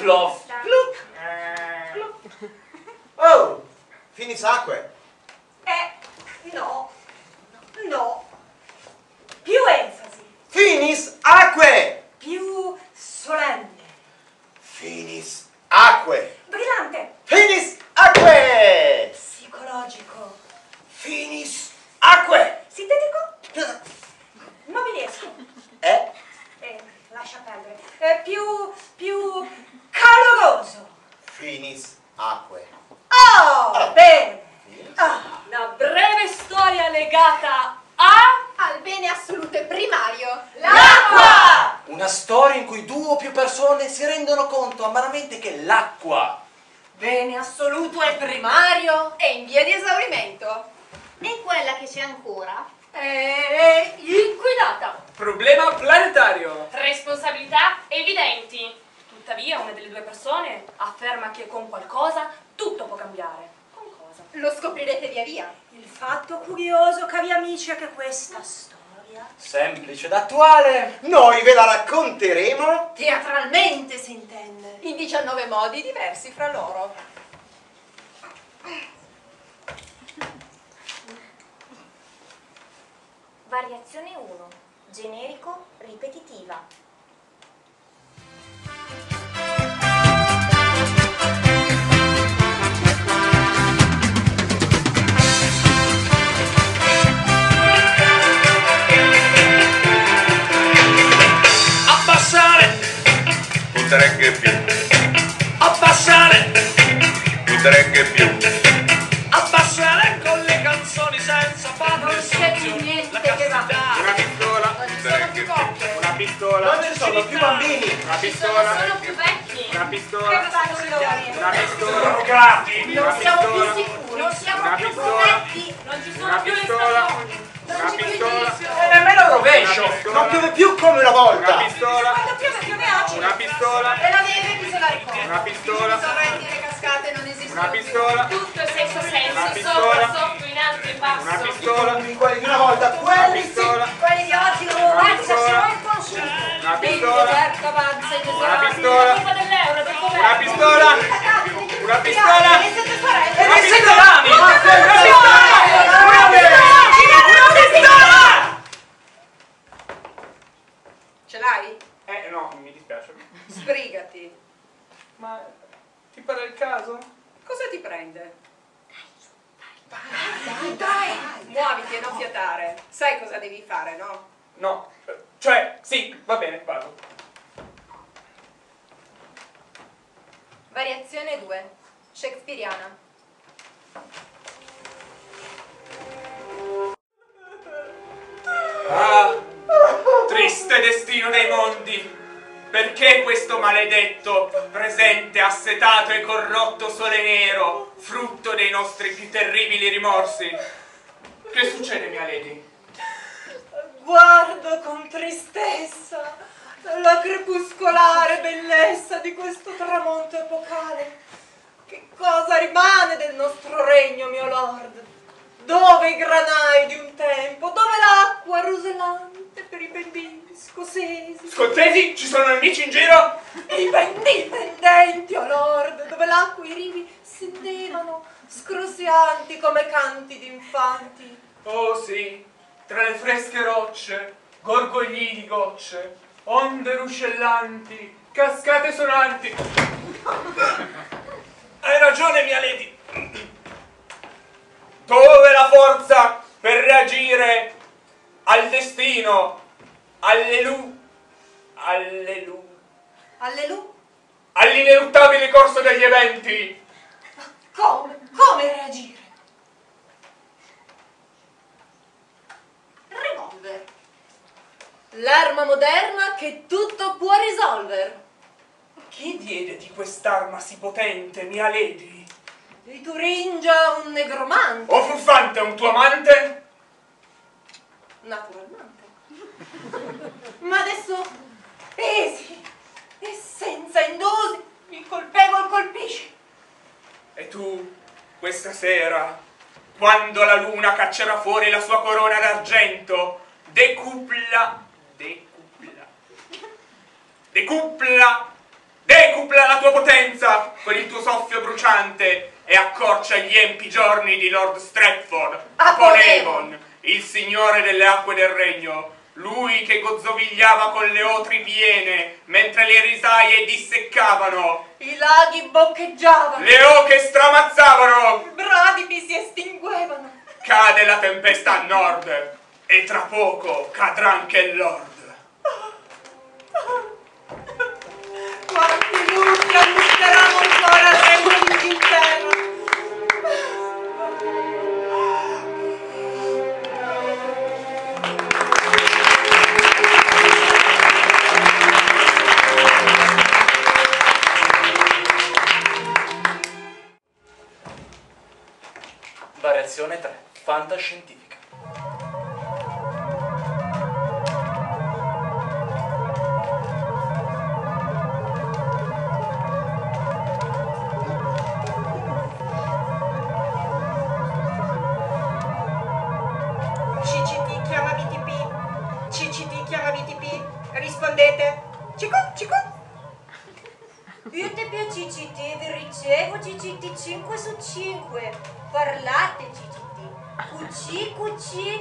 plof. Oh, finis acque. No. No. Più enfasi. Finis acque. Più solenne. Finis acque. Brillante. Finis acque. Psicologico. Finis acque. Sintetico. Nobiliesco. Lascia perdere. Più caloroso. Finis acque. Oh, bene. Una breve storia legata al bene assoluto e primario. L'acqua! Una storia in cui due o più persone si rendono conto amaramente che l'acqua Bene assoluto e primario e in via di esaurimento. E quella che c'è ancora è inquinata. Problema planetario. Responsabilità evidenti. Tuttavia una delle due persone afferma che con qualcosa tutto può cambiare. Con cosa? lo scoprirete via via. Il fatto curioso, cari amici, è che questa storia... semplice ed attuale. Noi ve la racconteremo. Teatralmente si intende. In 19 modi diversi fra loro. Variazione 1. Generico, ripetitiva. Abbassare, tutte reghe più. Abbassare, tutte reghe più. Abbassare con le canzoni senza fare Non c'è più niente che va. una pistola, tutte reghe più. Una pistola, Non ci sono più bambini. una pistola, Sono più vecchi. una pistola, una pistola, Drogati. Non siamo più sicuri, non siamo una più pistola, protetti. Non ci una sono più le pistola, stagioni. una pistola, E nemmeno il rovescio. una pistola, Non piove più come una una volta. pistola, Quando piove oggi. una pistola, E la neve bisogna ricorrere. una pistola, I torrenti e le cascate non esistono una più. pistola, Tutto è senza Una senso, pistola. sopra, sotto, in alto, in basso. una pistola, Quelli di una volta, una quelli sì. pistola, Quelli di oggi non lo Una guardi, pistola. siamo in consumo. una Il pistola, deserto avanza una inesorabile. pistola, Colpa dell'euro, del governo. una pistola, una pistola, Le siete sorelle. una pistola, Ce l'hai? no, mi dispiace. Sbrigati. Ma ti pare il caso? Cosa ti prende? Dai! Muoviti e non fiatare. Sai cosa devi fare, no? No, cioè, sì, va bene, vado. Variazione 2. Shakespeariana. Ah, triste destino dei mondi. Perché questo maledetto, presente, assetato e corrotto sole nero, frutto dei nostri più terribili rimorsi? Che succede, mia lady? Guardo con tristezza la crepuscolare bellezza di questo tramonto epocale. Che cosa rimane del nostro regno, mio lord? Dove i granai di un tempo? Dove l'acqua rosolante per i bambini scosesi? Scozzesi, ci sono nemici in giro? I bambini pendenti, o lord, dove l'acqua e i rivi scendevano, scrosianti come canti d'infanti. Oh sì, tra le fresche rocce, gorgogli di gocce, onde ruscellanti, cascate sonanti. Hai ragione, mia lady. Dove la forza per reagire al destino, all'ineluttabile corso degli eventi? Come? Come reagire? Revolver. L'arma moderna che tutto può risolvere. Chi diede di quest'arma sì potente, mia lady? Di Turingia un negromante. O Furfante un tuo amante? Naturalmente. Ma adesso pesi e senza indusi il colpevole colpisce. E tu, questa sera, quando la luna caccerà fuori la sua corona d'argento, decupla la tua tua potenza con il tuo soffio bruciante e accorcia gli empi giorni di Lord Stratford, Apollyon, il signore delle acque del regno, lui che gozzovigliava con le otri piene mentre le risaie disseccavano, I laghi boccheggiavano, le oche stramazzavano, i bradipi si estinguevano. cade la tempesta a nord e tra poco cadrà anche il Lord. Quanti lutti allungeranno ancora il regno d'Inghilterra. Variazione 3. Fantascientifica. CCT chiama BTP. CCT chiama BTP. Rispondete. Cicu, cicu. BTP a CCT, vi ricevo CCT 5 su 5. Parlate CCT. QC, QC.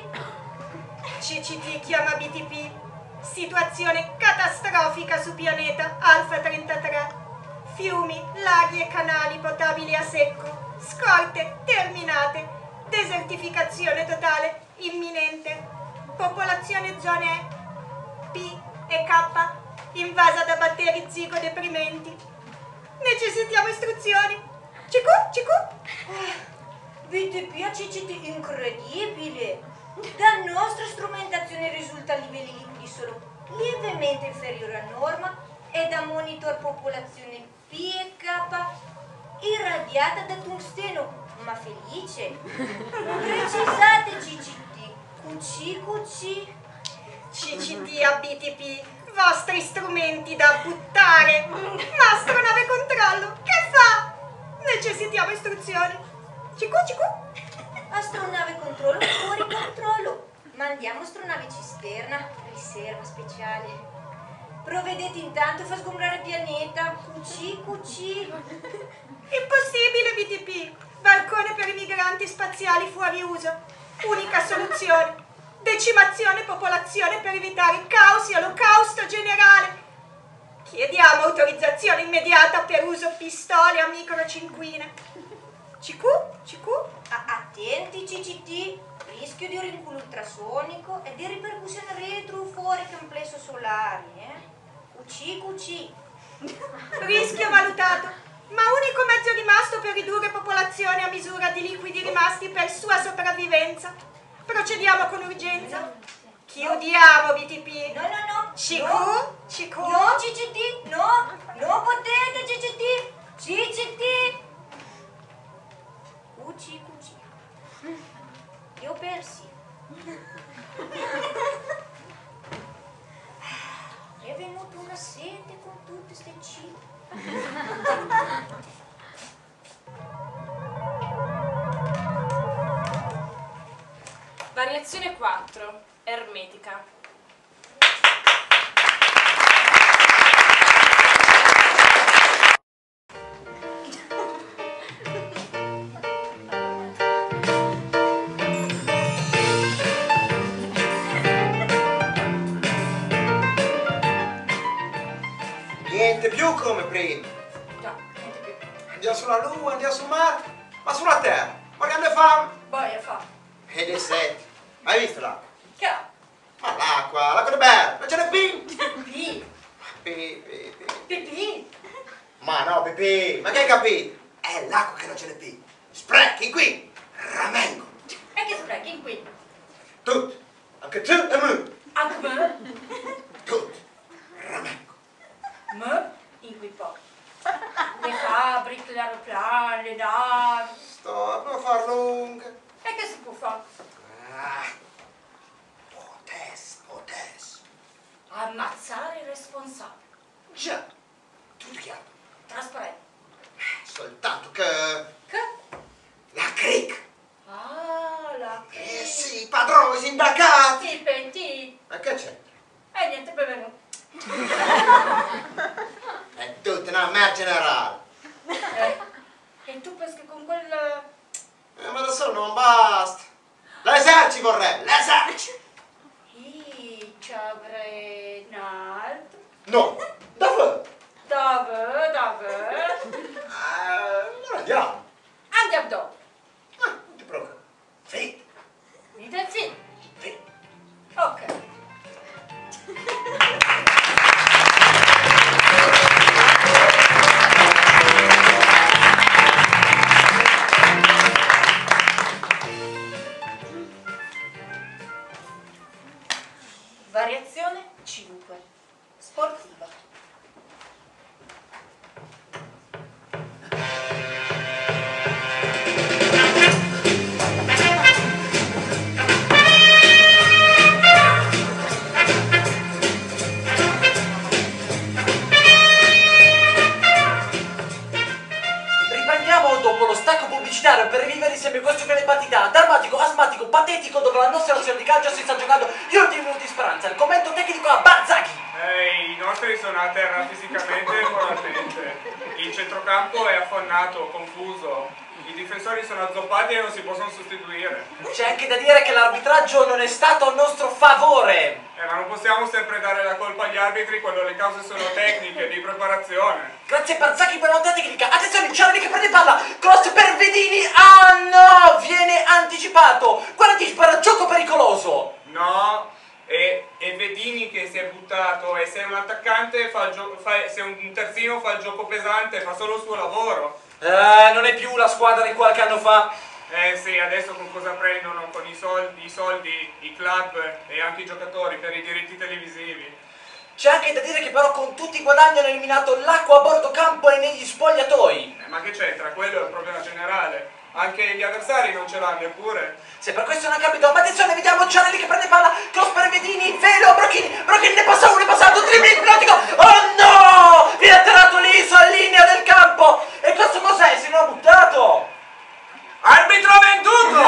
CCT chiama BTP. Situazione catastrofica su pianeta Alfa 33. Fiumi, laghi e canali potabili a secco. Scorte terminate. Desertificazione totale imminente. Popolazione zone P e K invasa da batteri zigodeprimenti. Necessitiamo istruzioni. Cicu, cicu. BTP a CCT incredibile! Da nostra strumentazione risulta livelli liquidi solo lievemente inferiori a norma e da monitor popolazione P e K irradiata da tungsteno, ma felice. Precisate CCT, QC, QC. CCT a BTP, vostri strumenti da buttare. Mastronave controllo, che fa? Necessitiamo istruzioni. Cicu, cicu. Astronave controllo fuori controllo. Mandiamo astronave cisterna, riserva speciale. Provvedete intanto a far sgombrare il pianeta. QC, QC. Impossibile BTP. Balcone per i migranti spaziali fuori uso. Unica soluzione. Decimazione popolazione per evitare caos e olocausto generale. Chiediamo autorizzazione immediata per uso pistole a microcinquine. CQ, CQ. Attenti CCT, rischio di rinculo ultrasonico e di ripercussione retro fuori complesso solare. QC, QC. Rischio valutato, ma unico mezzo rimasto per ridurre popolazione a misura di liquidi rimasti per sua sopravvivenza. Procediamo con urgenza. Chiudiamo BTP. No, no, no. CQ, No. CQ. No, CCT, no, non potete CCT, CCT. QC, QC. Li ho persi. È venuta una sete con tutte ste cibo. Variazione 4. Ermetica. Niente più come prima. Andiamo sulla Luna, andiamo sul mare, ma sulla Terra. Ma che ne fa? Boia fa. Ed è sette. Hai visto l'acqua? Che? Ma l'acqua di bere, non ce n'è più. Pipì. Pipì. Ma no, Pipì, ma che hai capito? È l'acqua che non ce n'è più. Sprechi qui, ramengo. E che sprechi qui? Tutti, anche tu e me. Anche me? Tutti, ramengo. Me? In qui poi. Le fabbriche, gli aeroplani, le navi. Sto a far lunga. E che si può fare? Potes. Ammazzare il responsabile. Già, tutto chiaro. Trasparente. Soltanto che Che? la cric. Ah, la Eh sì, padroni sindacati. Ti penti? Ma che c'entra? E niente, benvenuto. È tutto lieutenant mer generale. E tu pensi che con quel... Ma da solo non basta. L'esercito vorrebbe, l'esercito. ci avrei un altro. No, davvero? Dove? Allora andiamo. Andiamo dopo. Non ti preoccupare. Sì. Dite sì. Sì. Ok. Variazione 5. Sportiva. Riprendiamo dopo lo stacco pubblicitario per rivivere insieme questo grande partita drammatico, asmatico, patetico, dove la nostra nazione di calcio si sta giocando gli ultimi minuti di speranza. Il commento tecnico a Barzaghi. I nostri sono a terra fisicamente e moralmente. Il centrocampo è affannato, confuso. I difensori sono azzoppati e non si possono sostituire. C'è anche da dire che l'arbitraggio non è stato a nostro favore. Ma non possiamo sempre dare la colpa agli arbitri quando le cause sono tecniche, di preparazione. Grazie Barzaghi per la nota tecnica. Attenzione, Ciarli che prende palla. Cross per Vedini. Ah no, viene anticipato. Quell'anticipo era gioco pericoloso. No, è Vedini che si è buttato, e se un attaccante se un terzino fa il gioco pesante, fa solo il suo lavoro. Non è più la squadra di qualche anno fa. Sì, adesso con cosa prendono? Con i soldi, i club e anche i giocatori per i diritti televisivi. C'è anche da dire che però con tutti i guadagni hanno eliminato l'acqua a bordo campo e negli spogliatoi. Ma che c'entra? Quello è il problema generale. Anche gli avversari non ce l'hanno eppure. Se per questo non capito, ma attenzione, vediamo Ciarelli che prende palla, cross per Vedini, velo, Brocchini ne passa uno, è passato, dribbling ipnotico, oh no! Viene atterrato lì sulla linea del campo, e questo cos'è? Si non ha buttato! Arbitro venduto!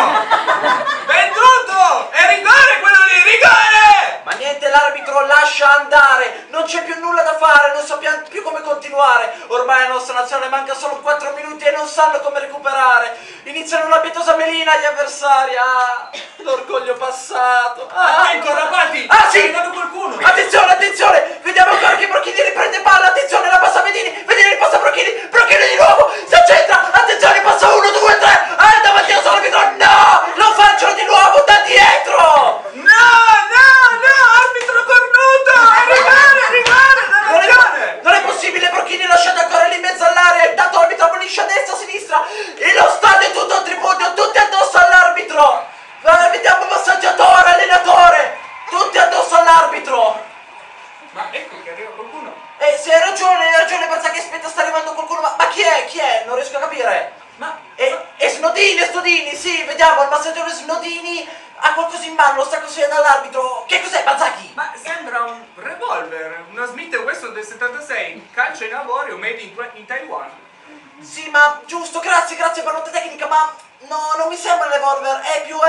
Venduto! È rigore quello lì, rigore! Ma niente, l'arbitro lascia andare, non c'è più nulla da fare, non sappiamo più come continuare. Ormai alla nostra nazione manca solo 4 minuti e non sanno come recuperare. Iniziano una pietosa melina gli avversari. Ah, l'orgoglio passato. Attento, Rapati! Ah sì! È arrivato qualcuno! Attenzione, attenzione! Vediamo ancora che Brocchini riprende palla, attenzione, la passa Vedini, Vedini passa Brocchini di nuovo, si accentra, attenzione, passa 1, 2, 3, davanti al arbitro, no! Lo facciano di nuovo da dietro! No, arbitro cornuto! Rigore, Non è possibile, Brocchini è lasciato ancora lì in mezzo all'area, intanto l'arbitro abolisce a destra, a sinistra, e lo stadio è tutto a tripudio, tutti addosso all'arbitro! Vediamo massaggiatore, allenatore, tutti addosso all'arbitro! Ma ecco che arriva qualcuno! Sì, hai ragione, Barzaghi, aspetta, sta arrivando qualcuno, ma chi è? Non riesco a capire! È Snodini, sì, vediamo, il massaggiatore Snodini ha qualcosa in mano, lo sta consigliando all'arbitro. Che cos'è, Barzaghi? Ma sembra un revolver, una Smith & Wesson del 76, calcio in avorio, made in Taiwan. Sì, ma giusto, grazie per la nota tecnica, ma no, non mi sembra un revolver, è più,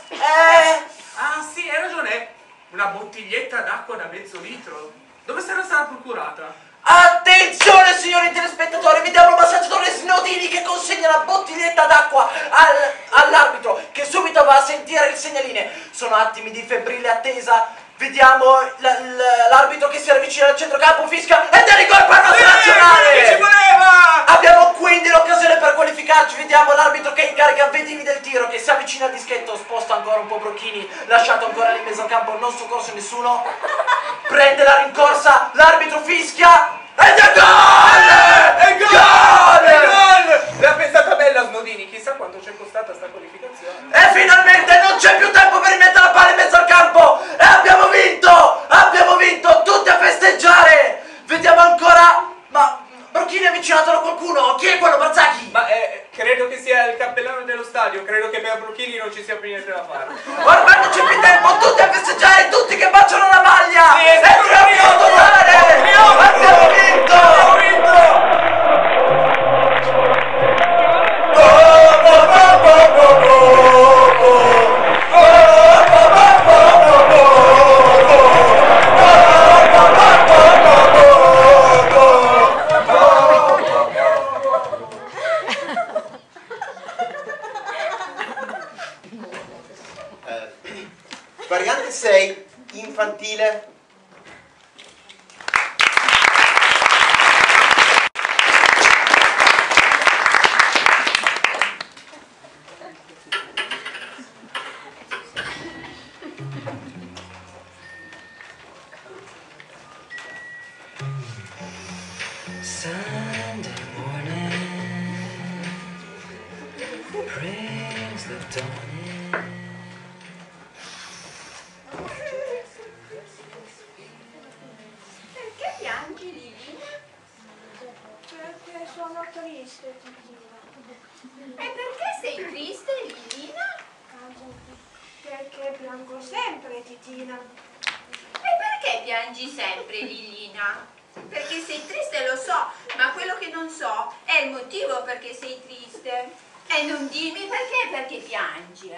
Ah sì, hai ragione, è una bottiglietta d'acqua da mezzo litro. Dove sarà stata procurata? Attenzione, signori telespettatori, vediamo il massaggiatore Snodini che consegna la bottiglietta d'acqua all'arbitro, che subito va a sentire il segnaline. Sono attimi di febbrile attesa. Vediamo l'arbitro che si avvicina al centrocampo, fischia ed è rigore per la nostra nazionale! Ci voleva! Abbiamo quindi l'occasione per qualificarci. Vediamo l'arbitro che incarica Vedini del tiro, che si avvicina al dischetto, sposta ancora un po' Brocchini, lasciato ancora lì in mezzo al campo, non soccorso nessuno. Prende la rincorsa, l'arbitro fischia ed è gol! È gol! L'ha pensata bella Snodini, chissà quanto ci è costata sta qualificazione. E finalmente non c'è più tempo per rimettere la palla in mezzo al campo! E abbiamo vinto! Tutti a festeggiare! Vediamo ancora... Ma Brocchini è avvicinato da qualcuno? Chi è quello, Barzaghi? Ma credo che sia il cappellano dello stadio, credo che per Brocchini non ci sia più niente da fare. Ormai non c'è più tempo, tutti a festeggiare, tutti che baciano la maglia! Sì, è trionfo totale! Abbiamo vinto! sono triste, Titina. E perché sei triste, Lillina? Perché piango sempre, Titina. E perché piangi sempre, Lillina? Perché sei triste, lo so, ma quello che non so è il motivo perché sei triste. E non dimmi perché piangi,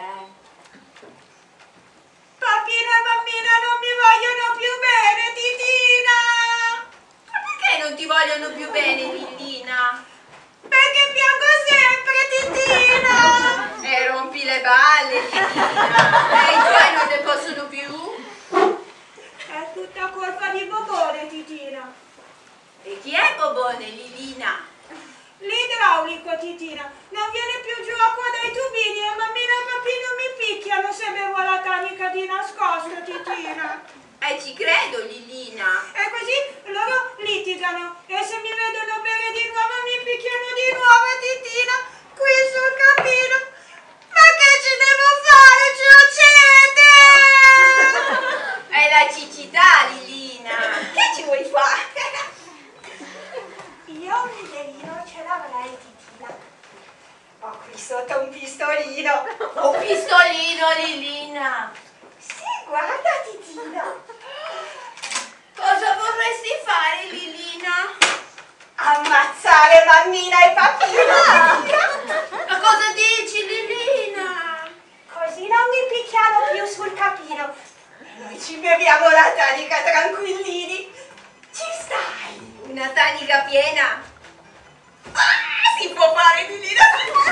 Papino e mammina non mi vogliono più bene, Titina! Ma perché non ti vogliono più bene, Lillina? Perché piango sempre, Titina! E rompi le balle, Lillina! E i tuoi non ne possono più? È tutta colpa di Bobone, Titina. E chi è Bobone, Lillina? L'idraulico, Titina. Non viene più giù acqua dai tubini e mammina e papino mi picchiano se bevo la tanica di nascosto, Titina. Ci credo, Lillina. E così loro litigano e se mi vedono bere di nuovo mi picchiano di nuovo, Titina, qui sul capino. Ma che ci devo fare? C'ho sete! È la cicità, Lillina. Che ci vuoi fare? Io un riderino ce l'avrei, Titina. Ho qui sotto un pistolino. Un pistolino, Lillina. Sì, guarda, Titina. Cosa vorresti fare, Lillina? Ammazzare mammina e papino. Ma cosa dici, Lillina? Così non mi picchiano più sul capino. E noi ci beviamo la tanica tranquillini. Ci stai? Una tanica piena? Si può fare, Lillina?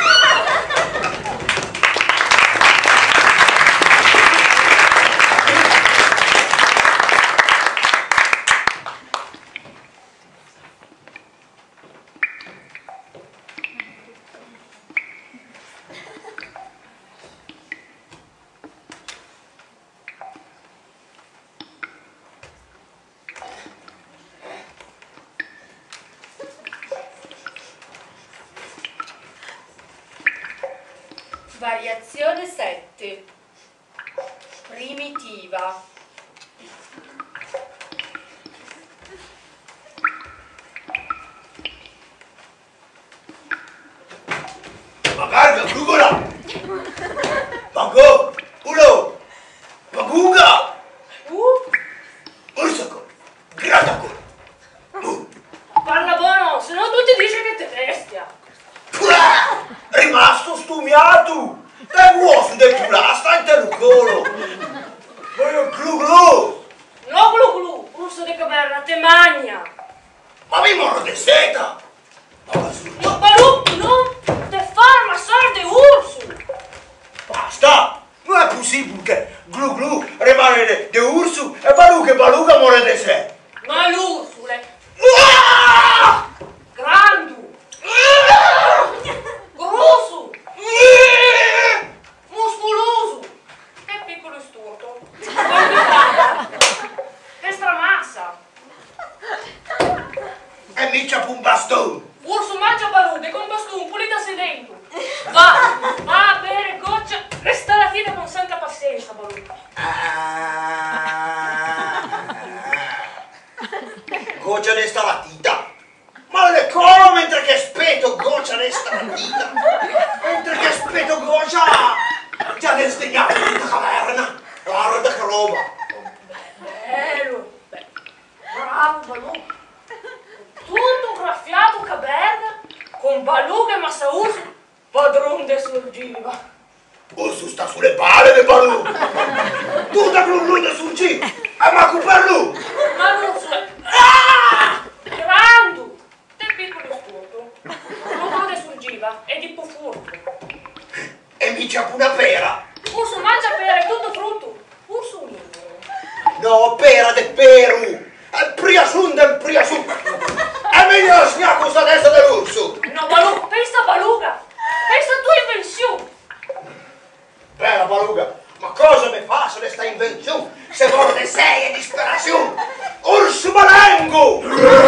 Variazione 7. Primitiva. Magarga, Grugola! Mago! Ulo! Magunga! Ursacol! Gratacol! Parla buono, se no tutti dice che te bestia. Rimasto stumiato! Te vuoi del culà, sta in te lo colo! Voglio glu glu! No glu glu, urso di caverna, te magna. Ma mi morro di seta! Ma Balù, non te far massare di urso! Basta! Non è possibile che glu glu rimane di urso e Balù che Baluga muore di sé! Ma l'ursule! Grandu! Grosso! Muscoloso! E piccolo e sturto! E stramassa! E mi c'ha un bastone! Urso mangia palude con bastone pulita sedento! Va a bere goccia! Resta alla fine con santa pazienza, Balù! Goccia ne sta la tita! Ma le colo mentre che aspetto goccia ne sta la tita! Mentre che aspetto goccia! Già ne stegnato tutta caverna! Guarda che roba! Bello! Bravo, Balù! Tutto graffiato caverna con Balù e Massaurso, padron de sorgiva! Urso sta sulle palle di Balù! Tutta con lui da surgi! E ma per lui! Ma l'urso è... Grandu! Te piccolo e sturto! Padron de sorgiva e di furto! E mi c'ha una pera! Urso mangia pere, tutto frutto! Urso libero! No, pera de Peru! È priasun del priasun! E meglio la sgnacco sta testa dell'urso! No, Balù, pensa Baluga! Pensa a tua invenzione! Bella Baluga, ma cosa mi fa se ne sta invenzione? Se vuole sei e disperazione! Urso malengo!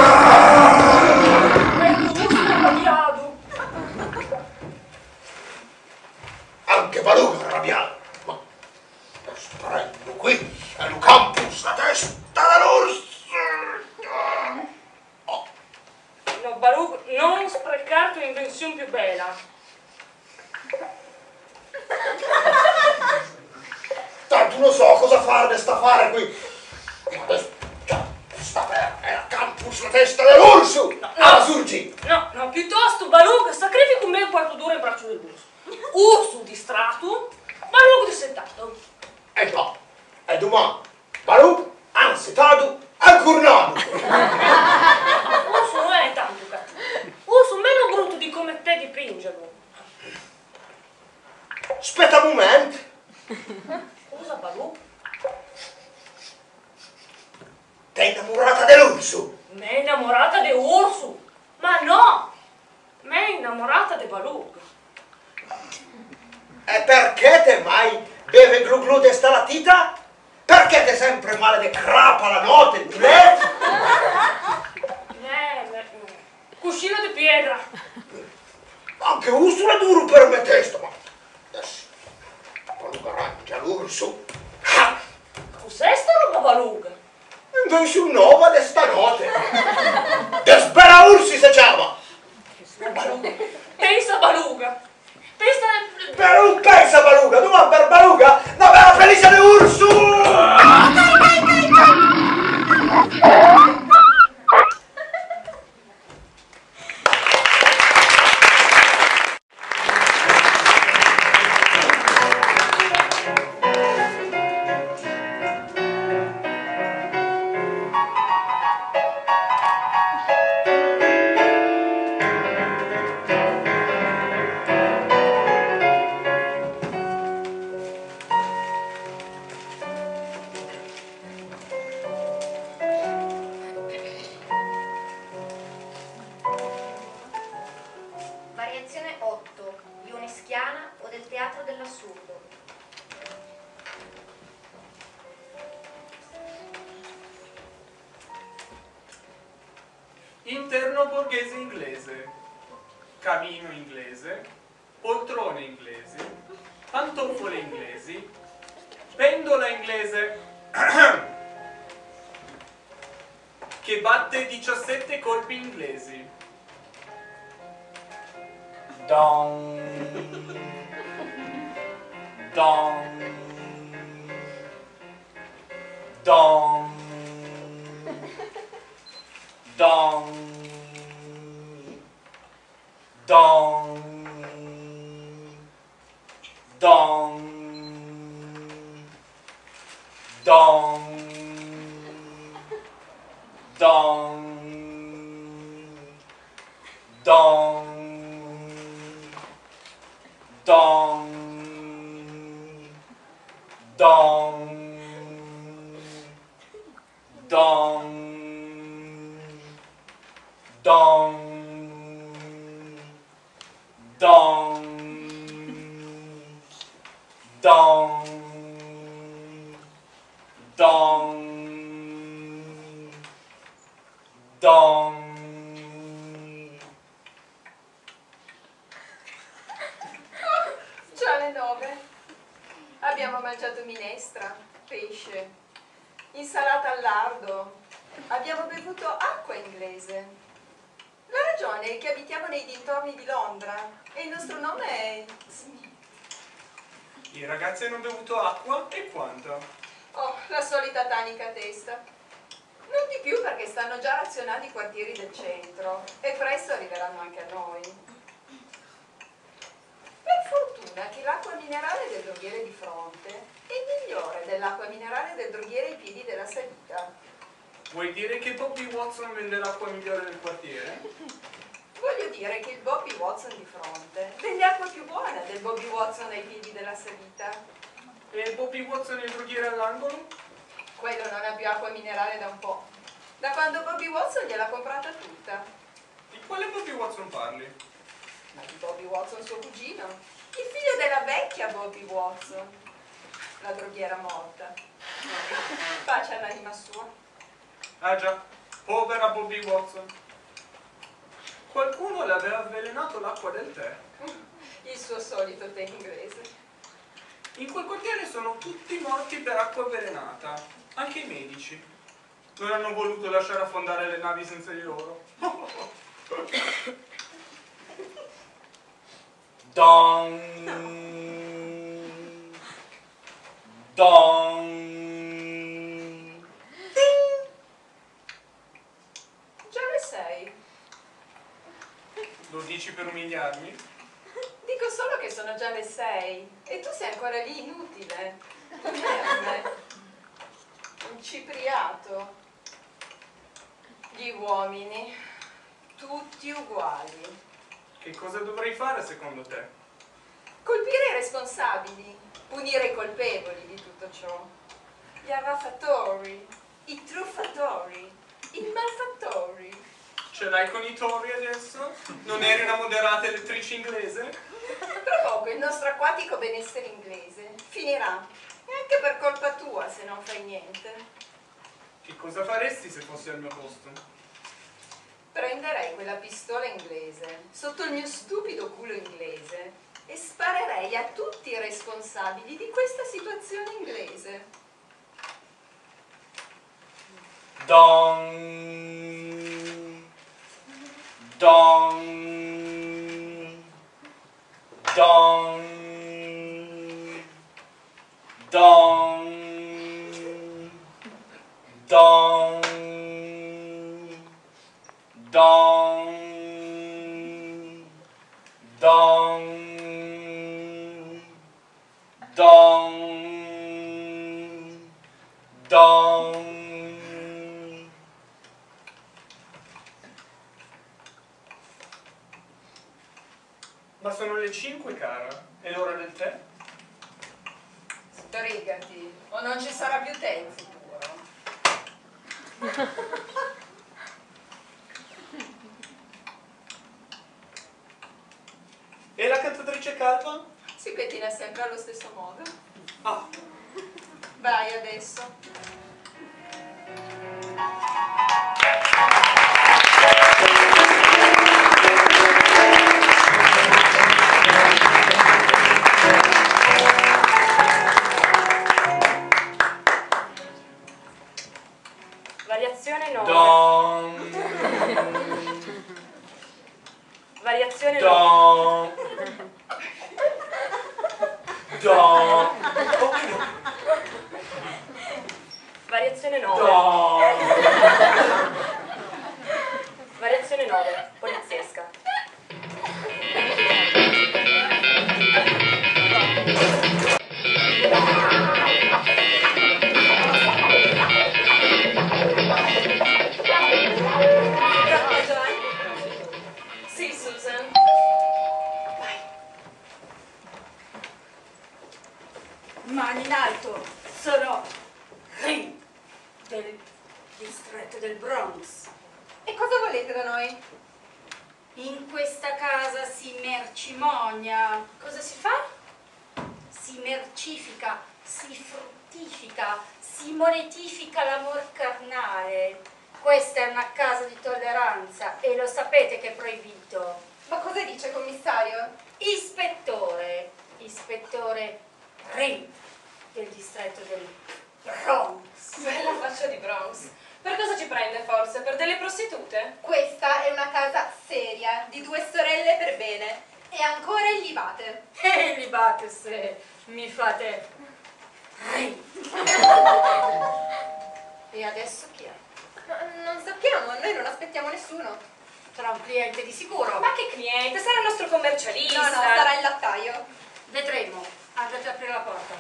Arrabbiato! Anche Baluga arrabbiato! Ma prendo qui e lo campo sulla testa dell'urso! No, Balù, Balù, non sprecare tua invenzione più bella. Tanto non so cosa fare sta fare qui. Adesso, sta è la campus la testa dell'urso. Ah, surgi. No, piuttosto Balù che sacrifica un bel quarto d'ora in braccio dell'urso. Urso distratto, Balù dissettato. E già, e domani, Balù, ansetato, ancurnato. Urso non è tanto cattivo. Urso meno brutto di come te dipingerlo. Aspetta un momento. Cosa, Balù? T'è innamorata dell'urso? Me è innamorata di Urso. Ma no! Me è innamorata di Balù. E perché te mai beve glu glu de sta latita? Perché te sempre male de crapa la notte, Cuscino di pietra. Anche Ursula è duro per me testo, ma adesso Baluga arrangia l'urso. Cos'è sta roba Baluga? Invenzione nuova de stanotte. Despera ursi si chiama. Pensa Baluga. Pensa Per un pensa Baluga, domani per Baluga la bella felice di urso. Variazione 8. Ioneschiana o del teatro dell'assurdo. Interno borghese inglese, camino inglese, poltrone inglesi, pantofole inglesi, pendola inglese che batte 17 colpi inglesi. Dong, dong, dong, dong, dong, dong, dong, dong, dong. Dong, dong, dong, dong, dong, dong, dong, dong. Già le 9. Abbiamo mangiato minestra, pesce, insalata al lardo. Abbiamo bevuto acqua inglese. La ragione è che abitiamo nei dintorni di Londra e il nostro nome è Smith. I ragazzi hanno bevuto acqua e quanto? Oh, la solita tanica testa. Non di più perché stanno già razionando i quartieri del centro e presto arriveranno anche a noi. Per fortuna che l'acqua minerale del droghiere di fronte è migliore dell'acqua minerale del droghiere ai piedi della salita. Vuoi dire che Bobby Watson vende l'acqua migliore del quartiere? Voglio dire che il Bobby Watson di fronte vende acqua più buona del Bobby Watson ai piedi della salita. E il Bobby Watson e il droghiere all'angolo? Quello non ha più acqua minerale da un po'. Da quando Bobby Watson gliel'ha comprata tutta. Di quale Bobby Watson parli? Ma di Bobby Watson suo cugino? Il figlio della vecchia Bobby Watson. La droghiera morta. Pace all'anima sua. Ah già, povera Bobby Watson. Qualcuno le aveva avvelenato l'acqua del tè. Il suo solito tè inglese. In quel quartiere sono tutti morti per acqua avvelenata, anche i medici. Non hanno voluto lasciare affondare le navi senza di loro. Dong. Dong. Ding! Già ne sei. Lo dici per umiliarmi? Dico solo che sono già le 6 e tu sei ancora lì inutile. Merda. Un cipriato. Gli uomini, tutti uguali. Che cosa dovrei fare secondo te? Colpire i responsabili, punire i colpevoli di tutto ciò. Gli arraffatori, i truffatori, i malfattori. Ce l'hai con i tori adesso? Non eri una moderata elettrice inglese? Tra poco il nostro acquatico benessere inglese finirà. E anche per colpa tua se non fai niente. Che cosa faresti se fossi al mio posto? Prenderei quella pistola inglese sotto il mio stupido culo inglese e sparerei a tutti i responsabili di questa situazione inglese. Dong. Dong. Dong. Dong. Dong. Dong. Dong. Dong. Dong. Ma sono le 5, cara. È l'ora del tè? Sbrigati, o non ci sarà più te in futuro. E la cantatrice calva? Si pettina sempre allo stesso modo. Ah. Vai adesso. Variazione 9. Dong. Variazione 9. Dong. Dong. Variazione 9. Dong. Variazione 9. Poliziesca. Sì, Susan. Vai. Mani in alto, sono Ring del distretto del Bronx. E cosa volete da noi? In questa casa si mercimonia. Cosa si fa? Si mercifica, si fruttifica, si monetifica l'amor carnale. Questa è una casa di tolleranza e lo sapete che è proibito. Ma cosa dice, commissario? Ispettore Ring del distretto del Bronx. Bella faccia di Bronx. Per cosa ci prende forse? Per delle prostitute? Questa è una casa seria, di 2 sorelle per bene. E ancora illibate. E libate se mi fate Ring. E adesso chi è? Non sappiamo, noi non aspettiamo nessuno. Sarà un cliente di sicuro. Ma che cliente? Sarà il nostro commercialista. No, sarà il lattaio. Vedremo. Andate a aprire la porta.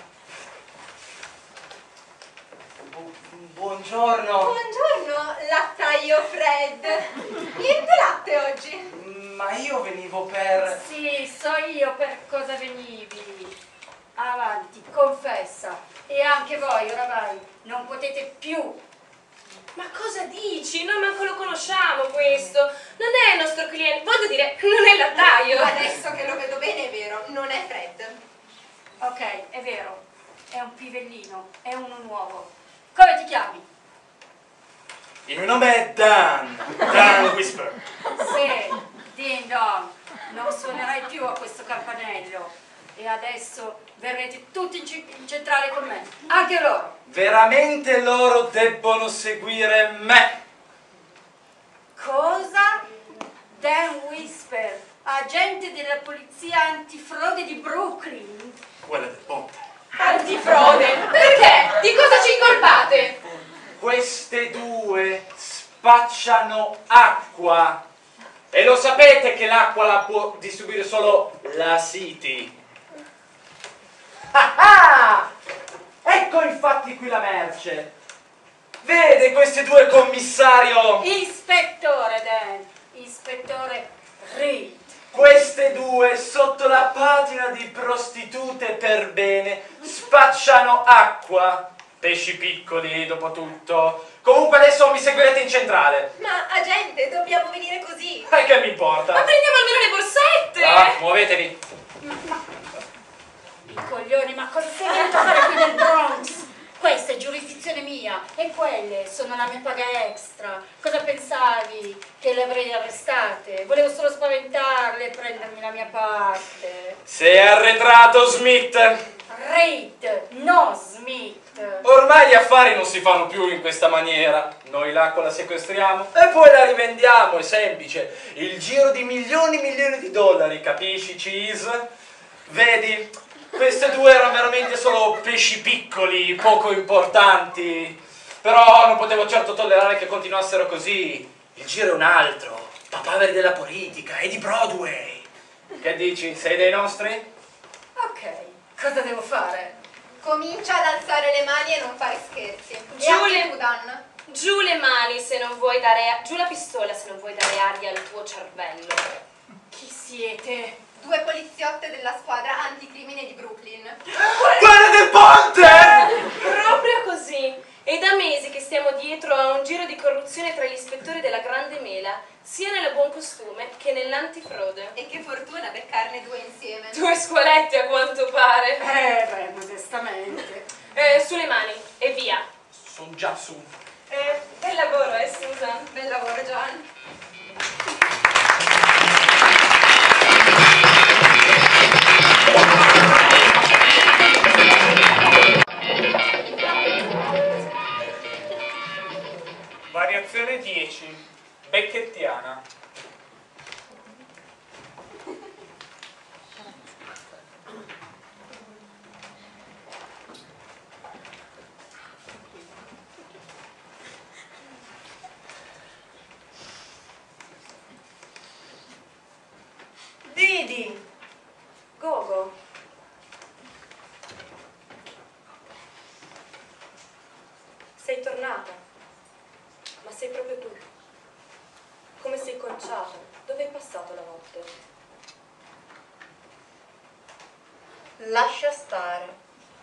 Buongiorno. Buongiorno, lattaio Fred. Niente latte oggi. Ma io venivo per... Sì, so io per cosa venivi. Avanti, confessa. E anche voi, oramai, non potete più. Ma cosa dici? Noi manco lo conosciamo questo. Non è il nostro cliente. Voglio dire, non è il lattaio. Adesso che lo vedo bene è vero, non è Fred. Ok, è vero. È un pivellino, è uno nuovo. Come ti chiami? Il mio nome è Dan. Dan Whisper. Sì, Ding Dong. Non suonerai più a questo campanello. E adesso verrete tutti in centrale con me. Anche loro. Veramente loro debbono seguire me. Cosa? Dan Whisper, agente della polizia antifrode di Brooklyn. Quella del ponte. Antifrode? Perché? Di cosa ci incolpate? Queste due spacciano acqua. E lo sapete che l'acqua la può distribuire solo la City. Ah! Ecco infatti qui la merce. Vede questi due commissario? Ispettore Dan, ispettore Reed. Queste due sotto la patina di prostitute per bene spacciano acqua. Pesci piccoli, dopo tutto. Comunque adesso mi seguirete in centrale. Ma agente, dobbiamo venire così. E che mi importa? Ma prendiamo almeno le borsette! Ah, muovetevi. I coglioni, ma cosa sei venuto a fare qui nel Bronx? Questa è giurisdizione mia e quelle sono la mia paga extra. Cosa pensavi? Che le avrei arrestate? Volevo solo spaventarle e prendermi la mia parte. Sei arretrato, Smith. Reid, no Smith. Ormai gli affari non si fanno più in questa maniera. Noi l'acqua la sequestriamo e poi la rivendiamo, è semplice. Il giro di milioni e milioni di dollari, capisci, Cheese? Vedi, queste due erano veramente solo pesci piccoli, poco importanti. Però non potevo certo tollerare che continuassero così. Il giro è un altro. Papaveri della politica e di Broadway. Che dici, sei dei nostri? Ok, cosa devo fare? Comincia ad alzare le mani e non fare scherzi. Giù le mani se non vuoi dare... Giù la pistola se non vuoi dare aria al tuo cervello. Chi siete? 2 poliziotte della squadra anticrimine di Brooklyn. Quella del ponte! Proprio così. È da mesi che stiamo dietro a un giro di corruzione tra gli ispettori della Grande Mela, sia nel buon costume che nell'antifrode. E che fortuna beccarne 2 insieme. 2 squaletti a quanto pare. Beh, modestamente. Sulle mani e via. Sono già su. Bel lavoro, Susan? Bel lavoro, John. Variazione 10. Becchettiana. Didi! Gogo. Sei tornata. Ma sei proprio tu. Come sei conciata? Dove hai passato la notte? Lascia stare.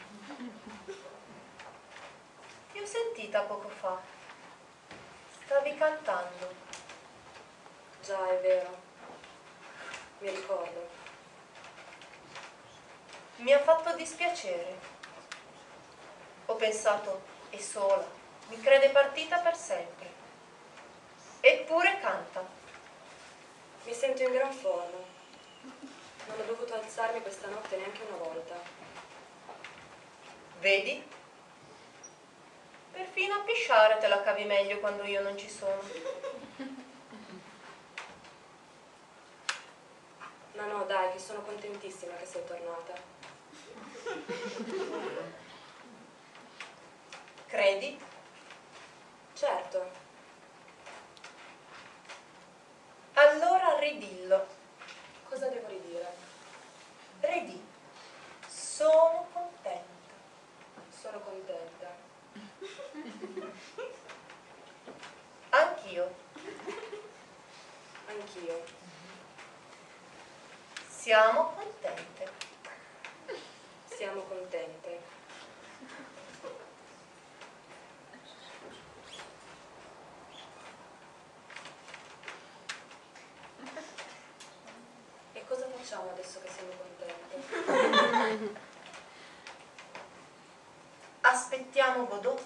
Ti ho sentita poco fa. Stavi cantando. Già, è vero. Mi ricordo. Mi ha fatto dispiacere. Ho pensato, è sola, mi crede partita per sempre. Eppure canta. Mi sento in gran forma. Non ho dovuto alzarmi questa notte neanche una volta. Vedi? Perfino a pisciare te la cavi meglio quando io non ci sono. No, dai, che sono contentissima che sei tornata. Credi? Certo. Allora ridillo. Cosa devo ridire? Ridì. Sono contenta. Sono contenta. Anch'io. Anch'io. Siamo contente. Siamo contente. E cosa facciamo adesso che siamo contente? Aspettiamo Godot.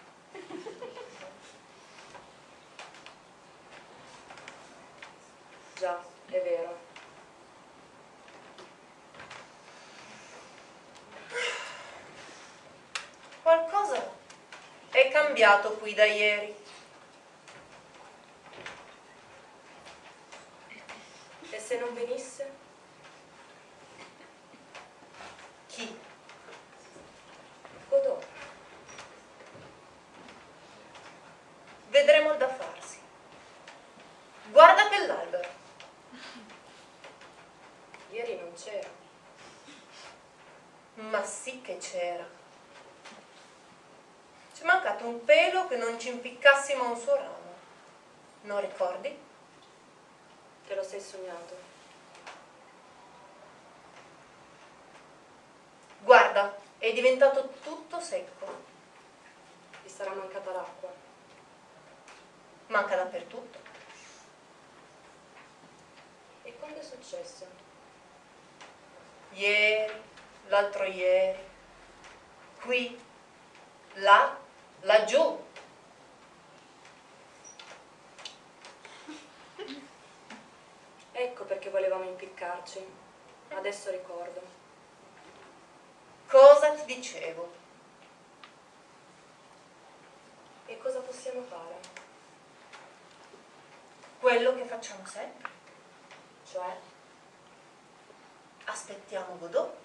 Già, è vero. Qualcosa è cambiato qui da ieri. se non venisse? Chi? Godot. Vedremo il da farsi. Guarda quell'albero. Ieri non c'era. Ma sì che c'era. C'è mancato un pelo che non ci impiccassimo a un suo ramo. Non ricordi? Te lo sei sognato. Guarda, è diventato tutto secco. Ti sarà mancata l'acqua. Manca dappertutto. E quando è successo? Ieri, l'altro ieri, qui, là, laggiù. Ecco perché volevamo impiccarci. Adesso ricordo. Cosa ti dicevo? E cosa possiamo fare? Quello che facciamo sempre. Cioè? Aspettiamo Godot.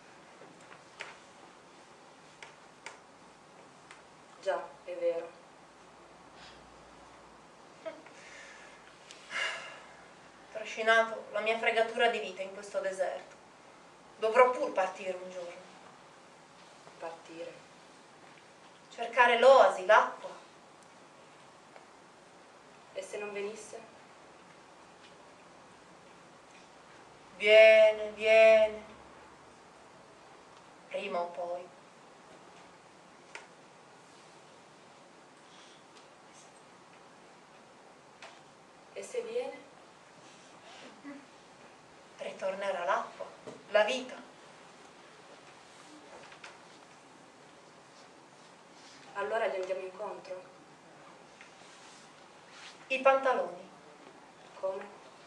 Già, è vero. Trascinato la mia fregatura di vita in questo deserto. Dovrò pur partire un giorno. Partire. Cercare l'oasi, l'acqua. E se non venisse? Viene, viene. Prima o poi. E se viene? Ritornerà l'acqua, la vita. Allora gli andiamo incontro. I pantaloni. Come?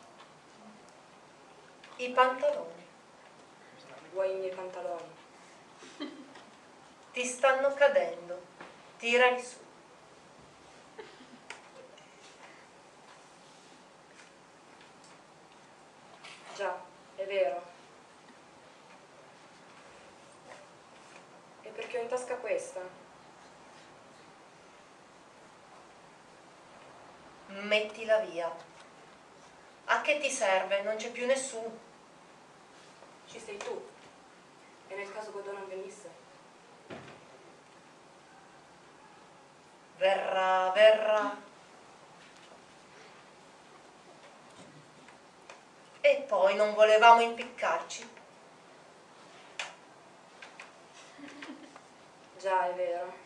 I pantaloni. Vuoi i miei pantaloni? Ti stanno cadendo. Tirali su. Già, è vero. E perché ho in tasca questa? Mettila via. A che ti serve? Non c'è più nessuno. Ci sei tu. E nel caso Godot non venisse? Verrà, verrà. E poi non volevamo impiccarci. Già, è vero.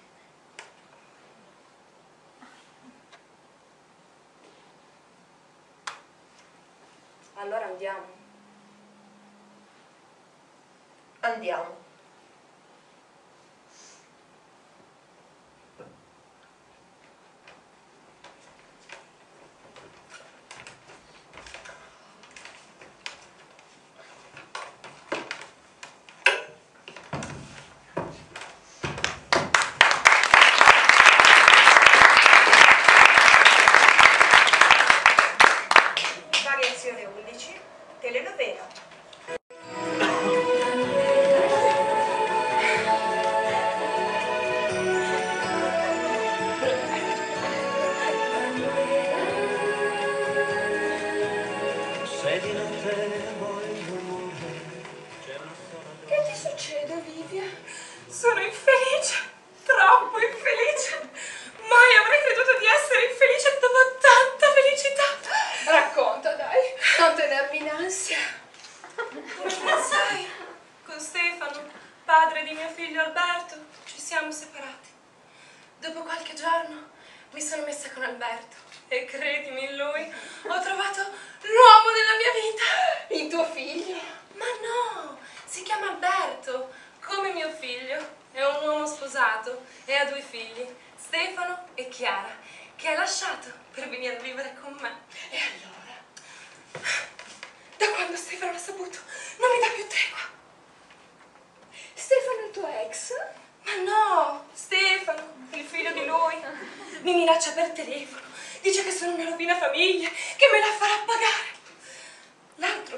Allora andiamo. Andiamo. Variazione 11, telenovela. Che ti succede, Olivia? Sono infelice, troppo infelice. Mai avrei creduto di essere infelice dopo tanta felicità. Racconta, dai, non tenermi in ansia. Sai, con Stefano, padre di mio figlio Alberto, ci siamo separati. Dopo qualche giorno mi sono messa con Alberto e credimi, in lui ho trovato l'uomo della mia vita. Il tuo figlio? Ma no, si chiama Alberto, come mio figlio. È un uomo sposato e ha 2 figli, Stefano e Chiara, che ha lasciato per venire a vivere con me. E allora, da quando Stefano l'ha saputo, non mi dà più tregua. Stefano è il tuo ex? Ma no, Stefano, il figlio di lui, mi minaccia per telefono, dice che sono una rovina famiglia, che me la farà pagare. L'altro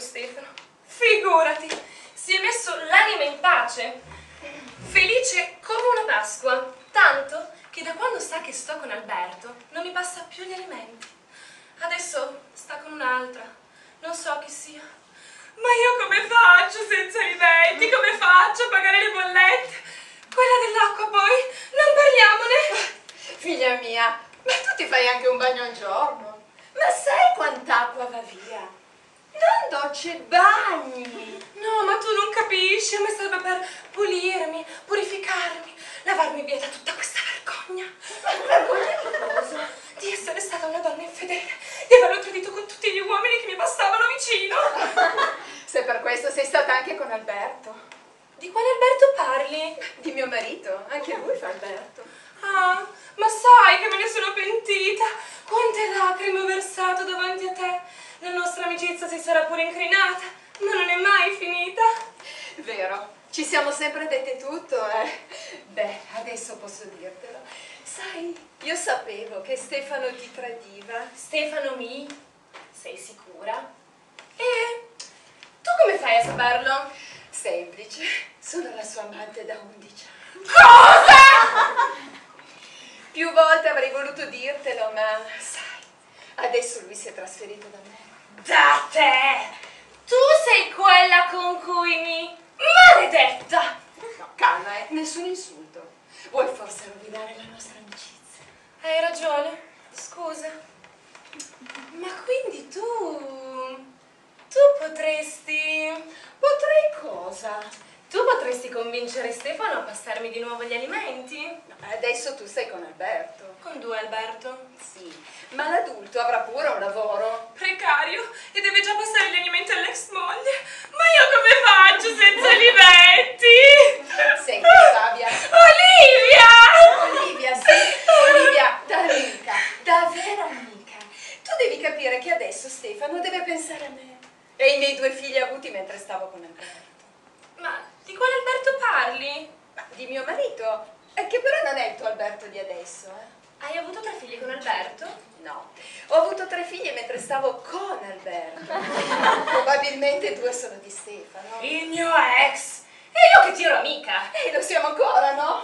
Stefano. Figurati, si è messo l'anima in pace. Felice come una Pasqua, tanto che da quando sa che sto con Alberto non mi passa più gli alimenti. Adesso sta con un'altra, non so chi sia. Ma io come faccio senza alimenti? Come faccio a pagare le bollette? Quella dell'acqua poi, non parliamone. Figlia mia, ma tu ti fai anche un bagno al giorno? Ma sai quant'acqua va via? Non docce bagni! No, ma tu non capisci, a me serve per pulirmi, purificarmi, lavarmi via da tutta questa vergogna. Ma vergogna di cosa? Di essere stata una donna infedele, di averlo tradito con tutti gli uomini che mi passavano vicino. Se per questo sei stata anche con Alberto. Di quale Alberto parli? Di mio marito, anche lui fa Alberto. Ah, ma sai che me ne sono pentita. Quante lacrime ho versato davanti a te. La nostra amicizia si sarà pure incrinata, ma non è mai finita. Vero, ci siamo sempre dette tutto, eh? Beh, adesso posso dirtelo. Sai, io sapevo che Stefano ti tradiva. Stefano mi? Sei sicura? E tu come fai a saperlo? Semplice, sono la sua amante da 11 anni. Cosa? Più volte avrei voluto dirtelo, ma sai, adesso lui si è trasferito da me. Da te! Tu sei quella con cui mi... Maledetta! No, calma, nessun insulto. Vuoi forse rovinare la nostra amicizia? Hai ragione, scusa. Ma quindi tu potresti... Potrei cosa? Tu potresti convincere Stefano a passarmi di nuovo gli alimenti? No, adesso tu sei con Alberto. Con due Alberto? Sì, ma l'adulto avrà pure un lavoro. Precario e deve già passare gli alimenti all'ex moglie. Ma io come faccio senza alimenti? Senti, Fabia. Olivia! Olivia, sì, Olivia, da amica, da vera amica. Tu devi capire che adesso Stefano deve pensare a me e ai miei 2 figli avuti mentre stavo con Alberto. Ma di quale Alberto parli? Ma di mio marito, che però non è il tuo Alberto di adesso, eh? Hai avuto 3 figli con Alberto? No, ho avuto 3 figli mentre stavo con Alberto. Probabilmente 2 sono di Stefano. Il mio ex! E io che ti ero amica! E lo siamo ancora, no?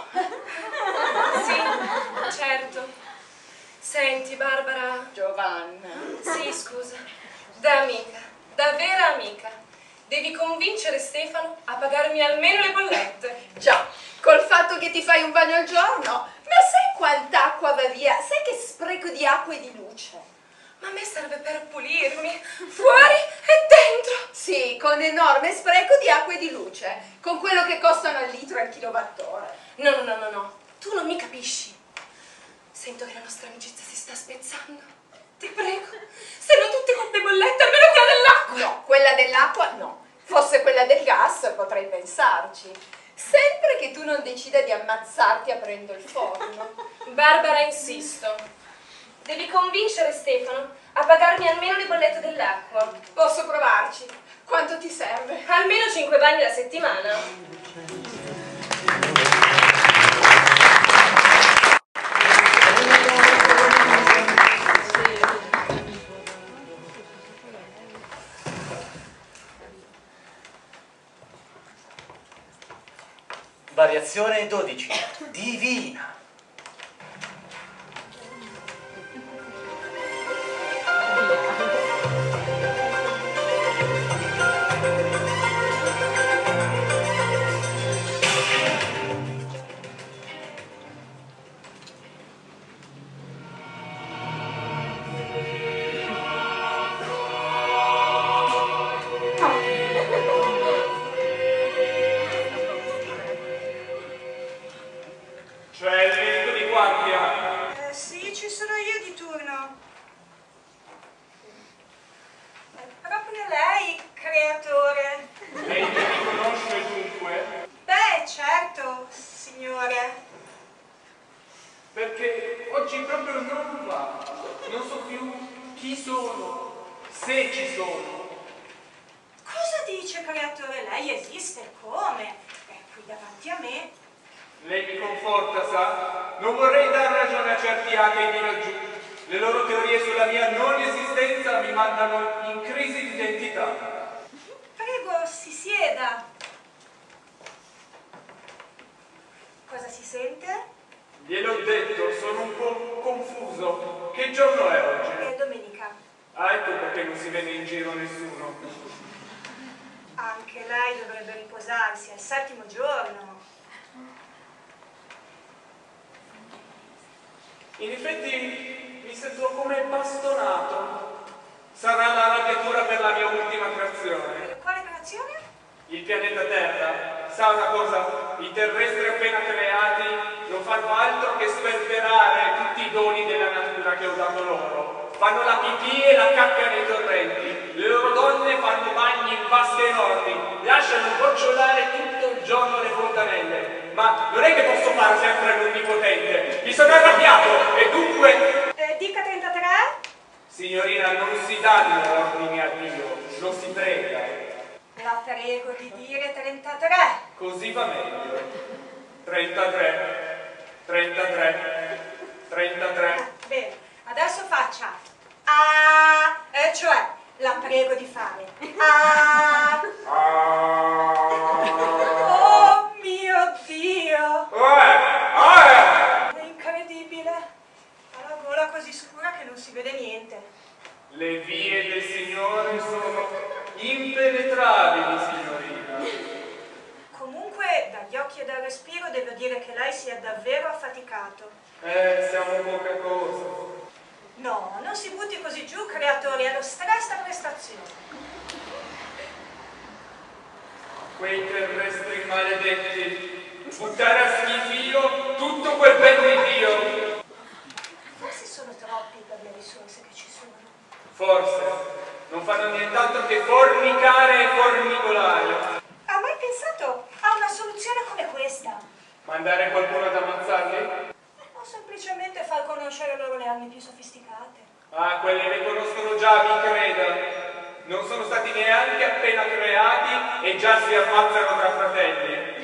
Sì, certo. Senti, Barbara... Giovanna. Sì, scusa. Da amica, da vera amica. Devi convincere Stefano a pagarmi almeno le bollette. Già, col fatto che ti fai un bagno al giorno? Ma sai quant'acqua va via? Sai che spreco di acqua e di luce? Ma a me serve per pulirmi, fuori e dentro. Sì, con enorme spreco di acqua e di luce, con quello che costano al litro e al kilowattora. No, tu non mi capisci. Sento che la nostra amicizia si sta spezzando. Ti prego, se non tutte colpe bollette, almeno quella dell'acqua. No, quella dell'acqua no. Fosse quella del gas potrei pensarci. Sempre che tu non decida di ammazzarti aprendo il forno. Barbara, insisto. Devi convincere Stefano a pagarmi almeno le bollette dell'acqua. Posso provarci. Quanto ti serve? Almeno 5 bagni alla settimana. Variazione 12. Divina. Sì, ci sono io di turno. Proprio lei, creatore. Lei mi riconosce dunque? Beh, certo, signore. Perché oggi proprio non va. Non so più chi sono, se ci sono. Cosa dice, creatore? Lei esiste, come? È qui davanti a me. Lei mi conforta, sa? Non vorrei dar ragione a certi atei di laggiù. Le loro teorie sulla mia non esistenza mi mandano in crisi di identità. sieda. Cosa si sente? Gliel'ho detto, sono un po' confuso. Che giorno è oggi? È domenica. Ah, ecco perché non si vede in giro nessuno. Anche lei dovrebbe riposarsi, è il 7° giorno. In effetti mi sento come bastonato. Sarà l'arrabbiatura per la mia ultima creazione. Quale creazione? Il pianeta Terra. Sa una cosa? I terrestri appena creati non fanno altro che sperperare tutti i doni della natura che ho dato loro. Fanno la pipì e la cacca nei torrenti. Le loro donne fanno bagni in vasche enormi. Lasciano gocciolare tutto il giorno le fontanelle. Ma non è che posso fare sempre l'onnipotente. Mi sono arrabbiato e dunque... Dica 33? Signorina, non si danno ordini a Dio, lo si prega. La prego di dire 33. Così va meglio. 33, 33, 33. Bene, adesso faccia A, cioè la prego di fare A. Oh mio Dio! È incredibile. Ha la gola così scura che non si vede niente. Le vie del Signore sono impenetrabili, signorina. Comunque, dagli occhi e dal respiro devo dire che lei si è davvero affaticato. Siamo poca cosa. No, non si butti così giù, creatori, è lo stress da prestazione. Quei terrestri maledetti, buttare a schifio tutto quel ben di Dio. Forse sono troppi per le risorse che ci sono. Forse non fanno nient'altro che fornicare e formicolare. Ha mai pensato a una soluzione come questa? Mandare qualcuno ad ammazzarli? O semplicemente far conoscere loro le armi più sofisticate. Ah, quelle le conoscono già, mi creda. Non sono stati neanche appena creati e già si ammazzano tra fratelli.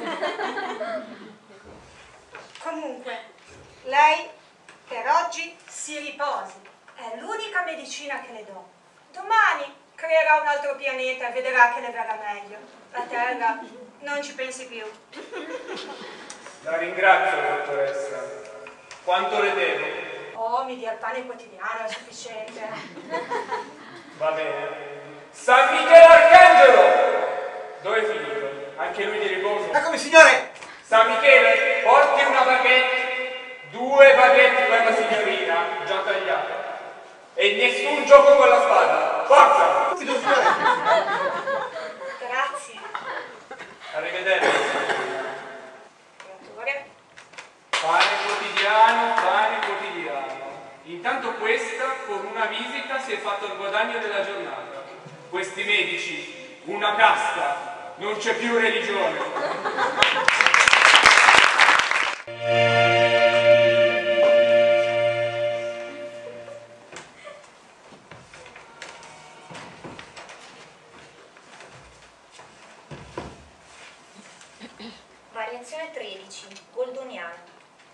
Comunque, lei per oggi si riposi. È l'unica medicina che le do. Domani creerà un altro pianeta e vedrà che le verrà meglio. La Terra non ci pensi più. La ringrazio, dottoressa. Quanto le devo? Oh, mi dia il pane quotidiano, è sufficiente. Va bene. San Michele Arcangelo! Dove è finito? Anche lui di riposo? Eccomi, signore! San Michele, porti una baguette, 2 baguette per la signorina, già tagliata. E nessun gioco con la spada. Forza! Subito, signore! Grazie. Arrivederci. Creatore. Pane quotidiano, pane quotidiano. Intanto questa, con una visita, si è fatto il guadagno della giornata. Questi medici, una casta, non c'è più religione. Variazione 13, Goldoniano.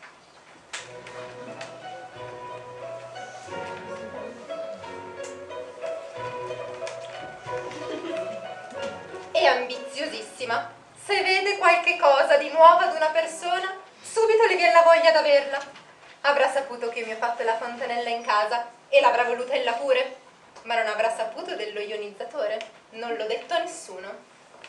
È ambiziosissima. Se vede qualche cosa di nuovo ad una persona, subito le viene la voglia d'averla. Avrà saputo che mi ho fatto la fontanella in casa e l'avrà voluta ella pure, ma non avrà saputo dello ionizzatore. Non l'ho detto a nessuno.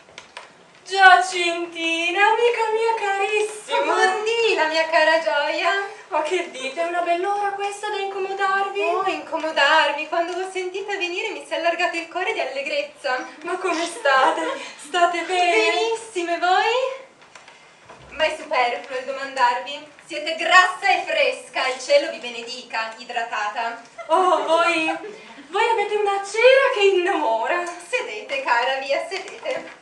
Giacintina, amica mia carissima. Buondì, la mia cara gioia. Ma che dite, è una bell'ora questa da incomodarvi? Oh, incomodarmi. Quando l'ho sentita venire mi si è allargato il cuore di allegrezza. Ma come state? State bene? Benissime, voi? Ma è superfluo il domandarvi. Siete grassa e fresca, il cielo vi benedica, idratata. Oh, voi avete una cera che innamora. Sedete, cara, via, sedete.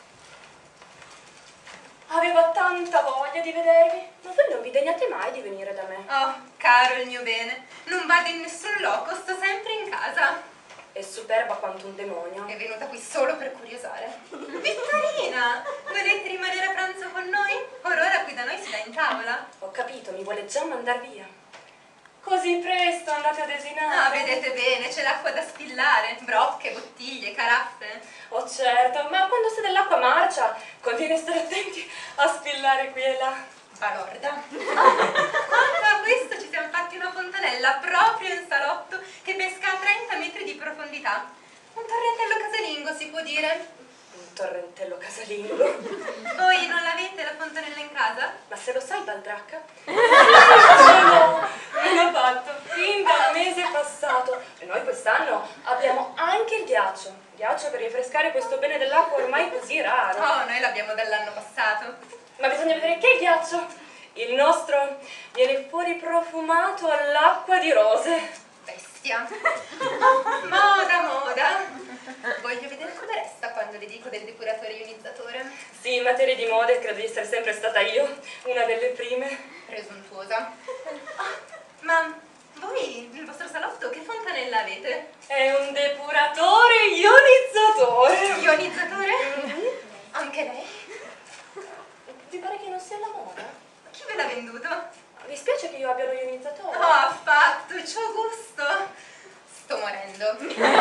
Avevo tanta voglia di vedervi, ma voi non vi degnate mai di venire da me. Oh, caro il mio bene, non vado in nessun loco, sto sempre in casa. È superba quanto un demonio. È venuta qui solo per curiosare. Vittorina, volete rimanere a pranzo con noi? Ora qui da noi si dà in tavola. Ho capito, mi vuole già mandar via. Così presto andate a desinare? Ah, vedete bene, c'è l'acqua da spillare, brocche, bottiglie, caraffe. Oh certo, ma quando sta dell'acqua marcia conviene stare attenti a spillare qui e là. Balorda. A questo ci siamo fatti una fontanella proprio in salotto che pesca a 30 metri di profondità. Un torrentello casalingo, si può dire. Un torrentello casalingo? Voi non l'avete la fontanella in casa? Ma se lo sai, Baldracca? No, non l'ho fatto fin dal mese passato. E noi quest'anno abbiamo anche il ghiaccio. Ghiaccio per rinfrescare questo bene dell'acqua ormai così raro. Oh, noi l'abbiamo dall'anno passato. Ma bisogna vedere che ghiaccio. Il nostro viene fuori profumato all'acqua di rose. Bestia. Moda, moda. Voglio vedere come resta quando le dico del depuratore ionizzatore. Sì, in materia di mode credo di essere sempre stata io, una delle prime. Presuntuosa. Ma voi nel vostro salotto che fontanella avete? È un depuratore ionizzatore. Ionizzatore? Anche lei? Vi pare che non sia alla moda? Chi ve l'ha venduto? Vi spiace che io abbia lo ionizzatore? Oh, affatto, c'ho gusto. Sto morendo.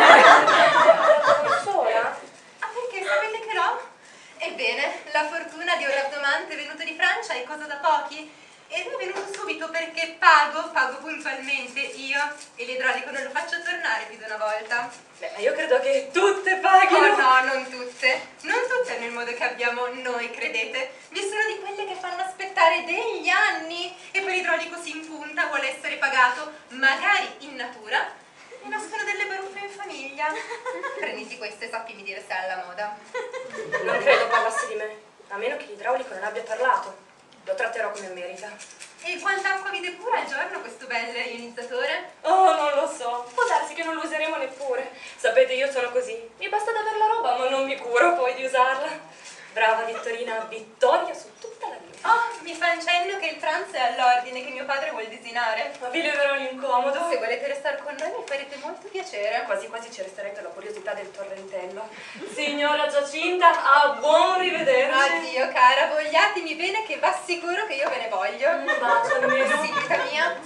Sola? Ah, perché sapete che l'ho? Ebbene, la fortuna di un rabdomante venuto di Francia è cosa da pochi. E lui è venuto subito perché pago puntualmente io, e l'idraulico non lo faccio tornare più di una volta. Beh, ma io credo che tutte paghino. Oh no, non tutte. Non tutte nel modo che abbiamo noi, credete. Vi sono di quelle che fanno aspettare degli anni e poi l'idraulico si impunta, vuole essere pagato, magari in natura, e nascono delle baruffe in famiglia. Prenditi queste e sappimi dire se è alla moda. Non credo parlassi di me, a meno che l'idraulico non abbia parlato. Lo tratterò come merita. E quanta acqua vi depura al giorno questo bel ionizzatore? Oh, non lo so. Può darsi che non lo useremo neppure. Sapete, io sono così. Mi basta da aver la roba, ma non mi curo poi di usarla. Brava Vittorina, vittoria su tutta la vita. Oh, mi fa un cenno che il pranzo è all'ordine, che mio padre vuol desinare. Ma vi leverò l'incomodo. Se volete restare con noi mi farete molto piacere. Quasi quasi ci resterei per la curiosità del torrentello. Signora Giacinta, a buon rivederci. Addio cara, vogliatemi bene che va sicuro che io ve ne voglio. Un bacio almeno. Sì, vita mia.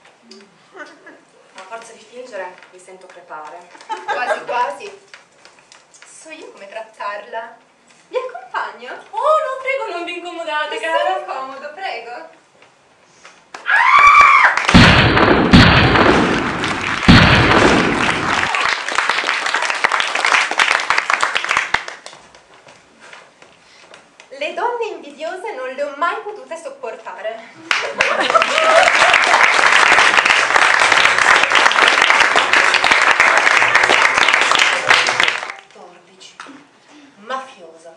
A forza di fingere mi sento crepare. Quasi quasi. So io come trattarla. Vi accompagno? Oh, no, prego, non vi incomodate, cara. Sono comodo, prego. Le donne invidiose non le ho mai potute sopportare. 14. Mafiosa.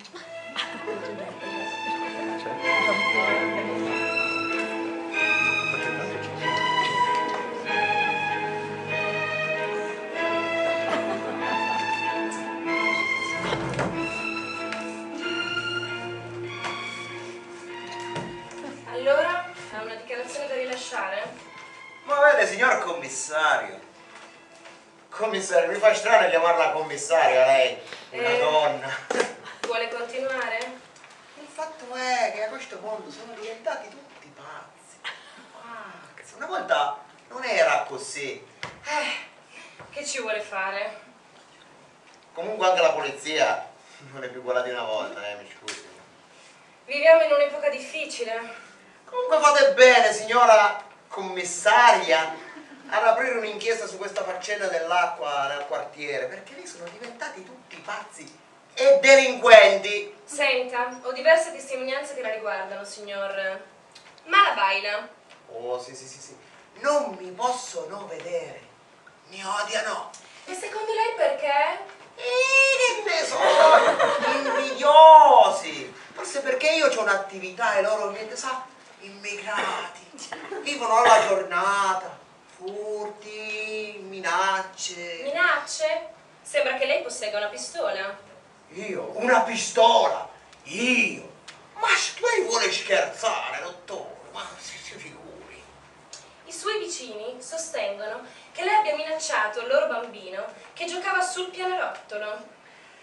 Allora, ha una dichiarazione da rilasciare? Ma vede, signor commissario. Commissario, mi fa strano chiamarla commissaria lei, una donna. Vuole continuare? Il fatto è che a questo mondo sono diventati tutti pazzi. Una volta non era così. Che ci vuole fare? Comunque anche la polizia non è più quella di una volta, mi scusi. Viviamo in un'epoca difficile. Comunque fate bene, signora commissaria, ad aprire un'inchiesta su questa faccenda dell'acqua nel quartiere, perché lì sono diventati tutti pazzi e delinquenti. Senta, ho diverse testimonianze che la riguardano, signor Malabaila. Oh, sì. Non mi possono vedere. Mi odiano. E secondo lei perché? Che ne so, invidiosi. Forse perché io ho un'attività e loro niente sa, immigrati. Vivono alla giornata. Furti, minacce. Minacce? Sembra che lei possegga una pistola. Io? Una pistola? Io? Ma lei vuole scherzare, dottore? Ma si figuri. I suoi vicini sostengono che lei abbia minacciato il loro bambino che giocava sul pianerottolo.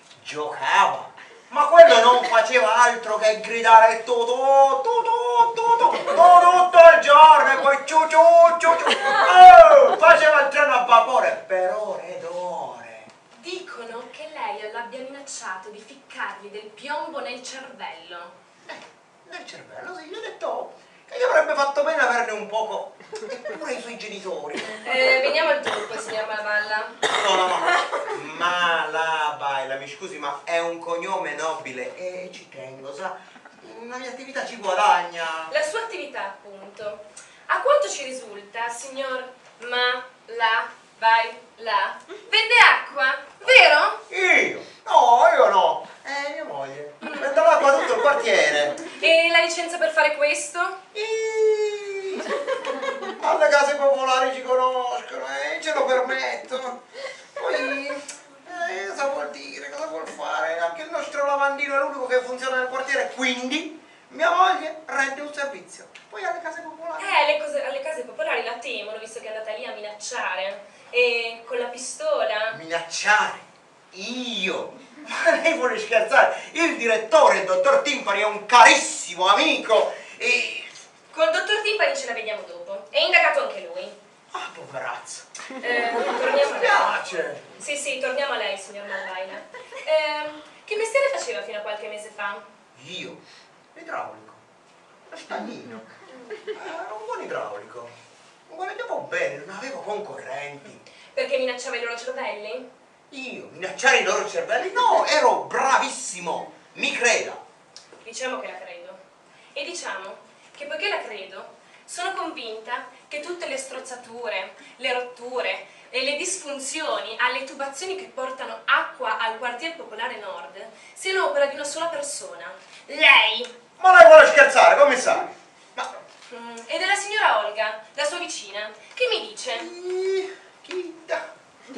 Giocava? Ma quello non faceva altro che gridare Totò, Totò, Totò. tutto il giorno, e poi ciu. Faceva il treno a vapore per ore ed ore. Dicono che lei l'abbia minacciato di ficcargli del piombo nel cervello. Nel cervello, sì, gli ho detto che gli avrebbe fatto bene averne un poco, eppure i suoi genitori. Veniamo al dunque, signor Malavalla. No, Malabaila, mi scusi, ma è un cognome nobile e ci tengo, sa? La mia attività ci guadagna. La sua attività, appunto. A quanto ci risulta, signor Malavalla, vende acqua, vero? Io? No, io no. Mia moglie. Vendo l'acqua a tutto il quartiere. E la licenza per fare questo? Alle case popolari ci conoscono e ce lo permettono. Poi, cosa vuol dire? Cosa vuol fare? Anche il nostro lavandino è l'unico che funziona nel quartiere, quindi mia moglie rende un servizio. Poi alle case popolari. Alle case popolari la temono, visto che è andata lì a minacciare. E con la pistola. Minacciare? Io? Ma lei vuole scherzare? Il direttore, il dottor Timpani, è un carissimo amico e... Col dottor Timpani ce la vediamo dopo. È indagato anche lui. Ah, poverazzo. Torniamo a lei. Piace. Sì, torniamo a lei, signor Malvaina. Che mestiere faceva fino a qualche mese fa? Io? Idraulico. Stagnino. Era un buon idraulico. Guadagnavo bene, non avevo concorrenti. Perché minacciava i loro cervelli? Io? Minacciare i loro cervelli? No, ero bravissimo. Mi creda. Diciamo che la credo. E diciamo che poiché la credo, sono convinta che tutte le strozzature, le rotture e le disfunzioni alle tubazioni che portano acqua al quartier popolare nord siano opera di una sola persona. Lei! Ma lei vuole scherzare, come sa? Ma... E della signora Olga, la sua vicina, che mi dice? Chita.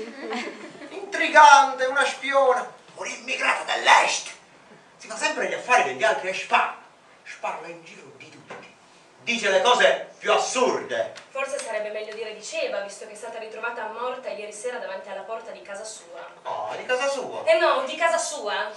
Intrigante, una spiona, un'immigrata dall'est. Si fa sempre gli affari degli altri e sparla in giro di tutti. Dice le cose più assurde. Forse sarebbe meglio dire diceva, visto che è stata ritrovata morta ieri sera davanti alla porta di casa sua. Oh, di casa sua? No, di casa sua.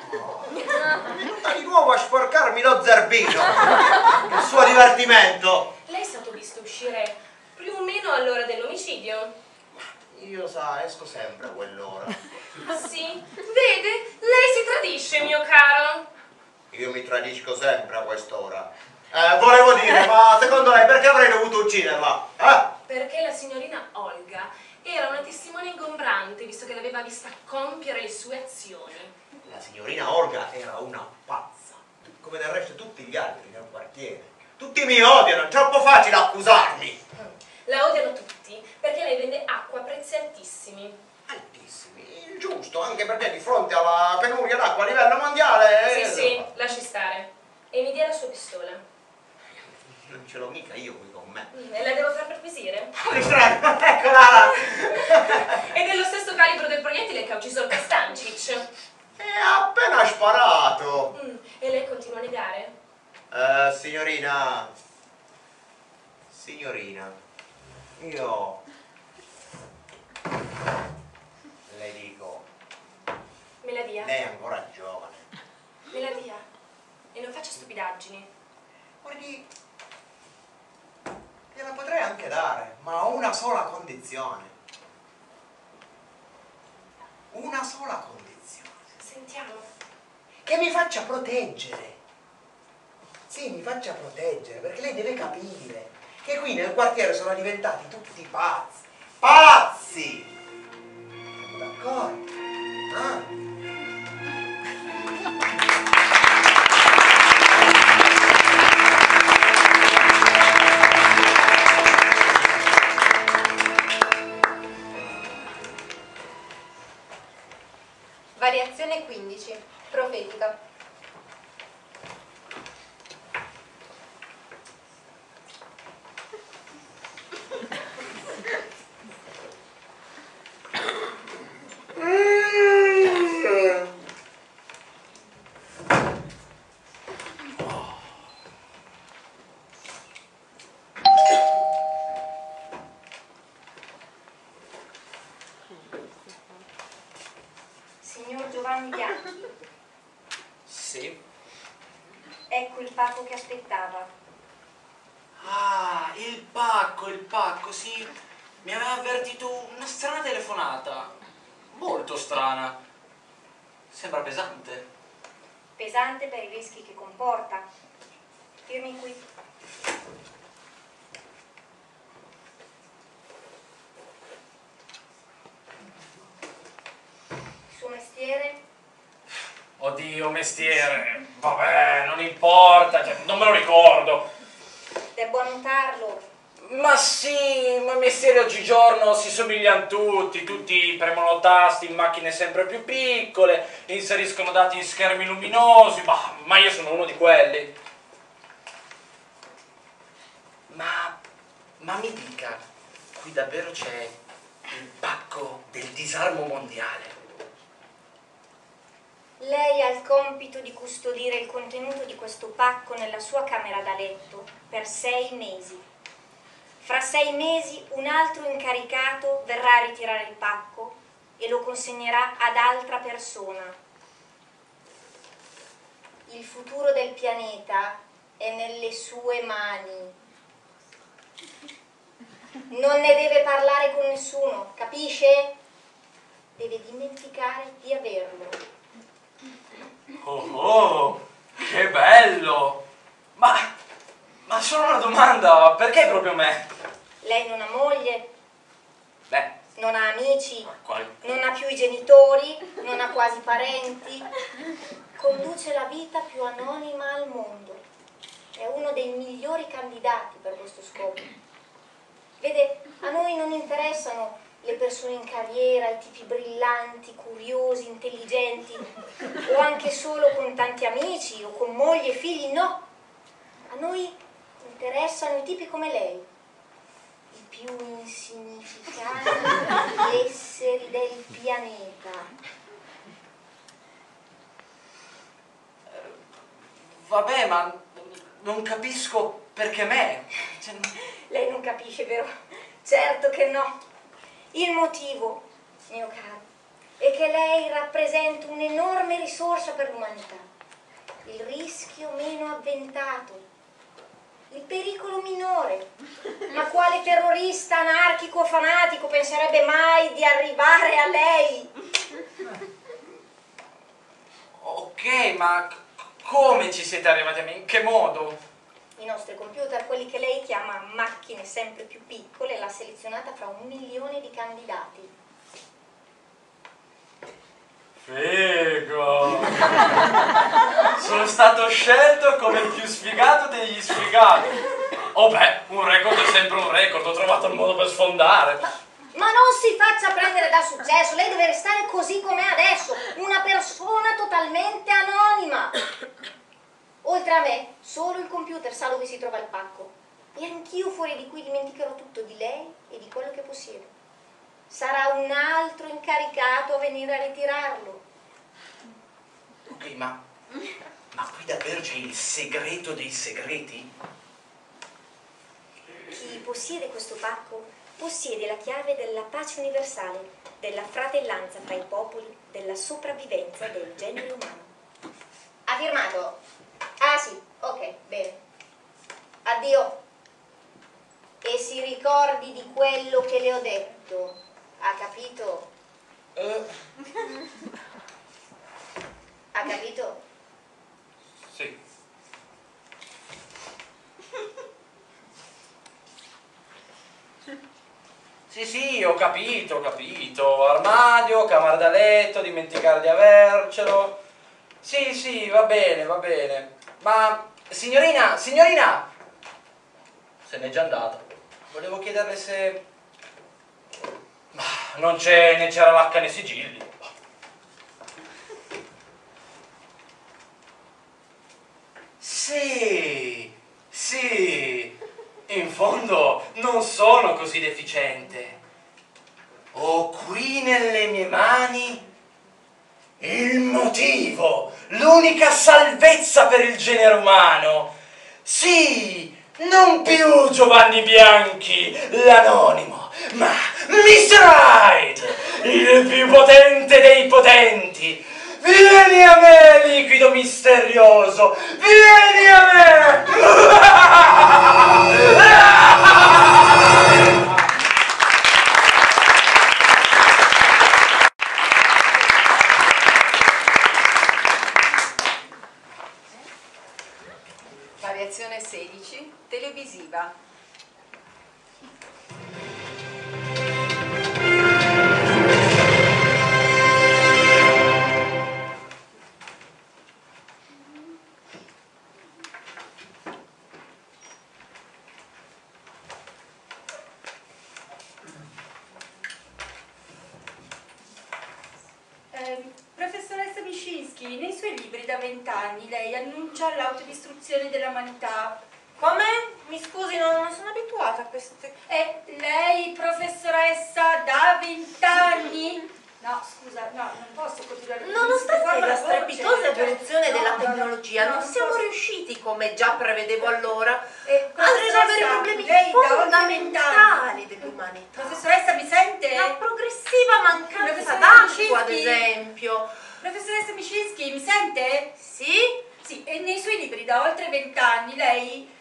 È venuta di nuovo a sporcarmi lo zerbino. Il suo divertimento. Lei è stato visto uscire più o meno all'ora dell'omicidio? Io esco sempre a quell'ora. Ah sì? Vede? Lei si tradisce, mio caro. Io mi tradisco sempre a quest'ora. Volevo dire, ma secondo lei perché avrei dovuto ucciderla? Perché la signorina Olga era una testimone ingombrante, visto che l'aveva vista compiere le sue azioni. La signorina Olga era una pazza, come del resto tutti gli altri nel quartiere. Tutti mi odiano, è troppo facile accusarmi. La odiano tutti, perché lei vende acqua a prezzi altissimi. Altissimi? Giusto, anche perché di fronte alla penuria d'acqua a livello mondiale... Sì, lasci stare. E mi dia la sua pistola. Non ce l'ho mica io qui con me. E la devo far perquisire? Eccola! È dello stesso calibro del proiettile che ha ucciso il Kastancic. Ha appena sparato. E lei continua a negare? Signorina, io le dico, Me la dia? lei è ancora giovane. Me la dia? E non faccia stupidaggini. Guardi, gliela potrei anche dare, ma a una sola condizione. Una sola condizione. Sentiamo. Che mi faccia proteggere. Sì, mi faccia proteggere, perché lei deve capire che qui nel quartiere sono diventati tutti pazzi. Pazzi! D'accordo? Variazione 15. Profetica. Signor Giovanni Bianchi, Sì. ecco il pacco che aspettava. Ah, il pacco, sì. Mi aveva avvertito una strana telefonata. Molto strana. Sembra pesante. Pesante per i rischi che comporta. Firmi qui. Il suo mestiere? Oddio, mestiere. Vabbè, non importa, cioè, non me lo ricordo. Devo annotarlo. Ma sì, ma i mestieri oggigiorno si somigliano tutti premono tasti in macchine sempre più piccole, inseriscono dati in schermi luminosi, ma io sono uno di quelli. Ma mi dica, qui davvero c'è il pacco del disarmo mondiale? Lei ha il compito di custodire il contenuto di questo pacco nella sua camera da letto per 6 mesi. Fra 6 mesi un altro incaricato verrà a ritirare il pacco e lo consegnerà ad altra persona. Il futuro del pianeta è nelle sue mani. Non ne deve parlare con nessuno, capisce? Deve dimenticare di averlo. Oh, che bello! Ma solo una domanda, perché proprio me? Lei non ha moglie, Beh, non ha amici, qual- non ha più i genitori, non ha quasi parenti. Conduce la vita più anonima al mondo. È uno dei migliori candidati per questo scopo. Vede, a noi non interessano le persone in carriera, i tipi brillanti, curiosi, intelligenti, o anche solo con tanti amici o con moglie e figli, no. A noi interessano i tipi come lei, i più insignificanti esseri del pianeta. Vabbè, ma non capisco perché me. Cioè, Lei non capisce, vero? Certo che no. Il motivo, mio caro, è che lei rappresenta un'enorme risorsa per l'umanità. Il rischio meno avventato, il pericolo minore. Ma quale terrorista anarchico fanatico penserebbe mai di arrivare a lei? ok, ma come ci siete arrivati a me? In che modo? I nostri computer, quelli che lei chiama macchine sempre più piccole, l'ha selezionata fra 1 milione di candidati. Figo! Sono stato scelto come il più sfigato degli sfigati. Oh beh, un record è sempre un record, ho trovato il modo per sfondare. Ma non si faccia prendere dal successo, lei deve restare così com'è adesso, una persona totalmente anonima. Oltre a me, solo il computer sa dove si trova il pacco. E anch'io fuori di qui dimenticherò tutto di lei e di quello che possiede. Sarà un altro incaricato a venire a ritirarlo. Ok, ma qui davvero c'è il segreto dei segreti? Chi possiede questo pacco possiede la chiave della pace universale, della fratellanza tra i popoli, della sopravvivenza del genere umano. Ha firmato? Ah sì, ok, bene. Addio. E si ricordi di quello che le ho detto. Ha capito? Ha capito? Sì. Sì, ho capito. Armadio, camera da letto, dimenticare di avercelo. Sì, va bene. Ma, signorina! Se n'è già andata. Volevo chiederle se... Ma non c'è né c'era l'H né sigilli. Sì. In fondo non sono così deficiente. Ho qui nelle mie mani il motivo, l'unica salvezza per il genere umano. Sì, non più Giovanni Bianchi, l'anonimo, ma Mr. Hyde, il più potente dei potenti. Vieni a me, liquido misterioso, vieni a me! Variazione 16, televisiva. Professoressa Miscinski, nei suoi libri da 20 anni lei annuncia l'autodistruzione dell'umanità. Come? Mi scusi, non sono abituata a queste... Lei, professoressa, da 20 anni? No, scusa, no, non posso continuare. Nonostante la strepitosa evoluzione della no, tecnologia, no, non siamo riusciti, come già prevedevo allora, a professoressa, risolvere i problemi lei da fondamentali dell'umanità. Professoressa, mi sente? La progressiva mancanza Professoressa d'acqua, ad Miscinski? esempio. Professoressa Miscinski, mi sente? Sì? Sì, e nei suoi libri da oltre 20 anni lei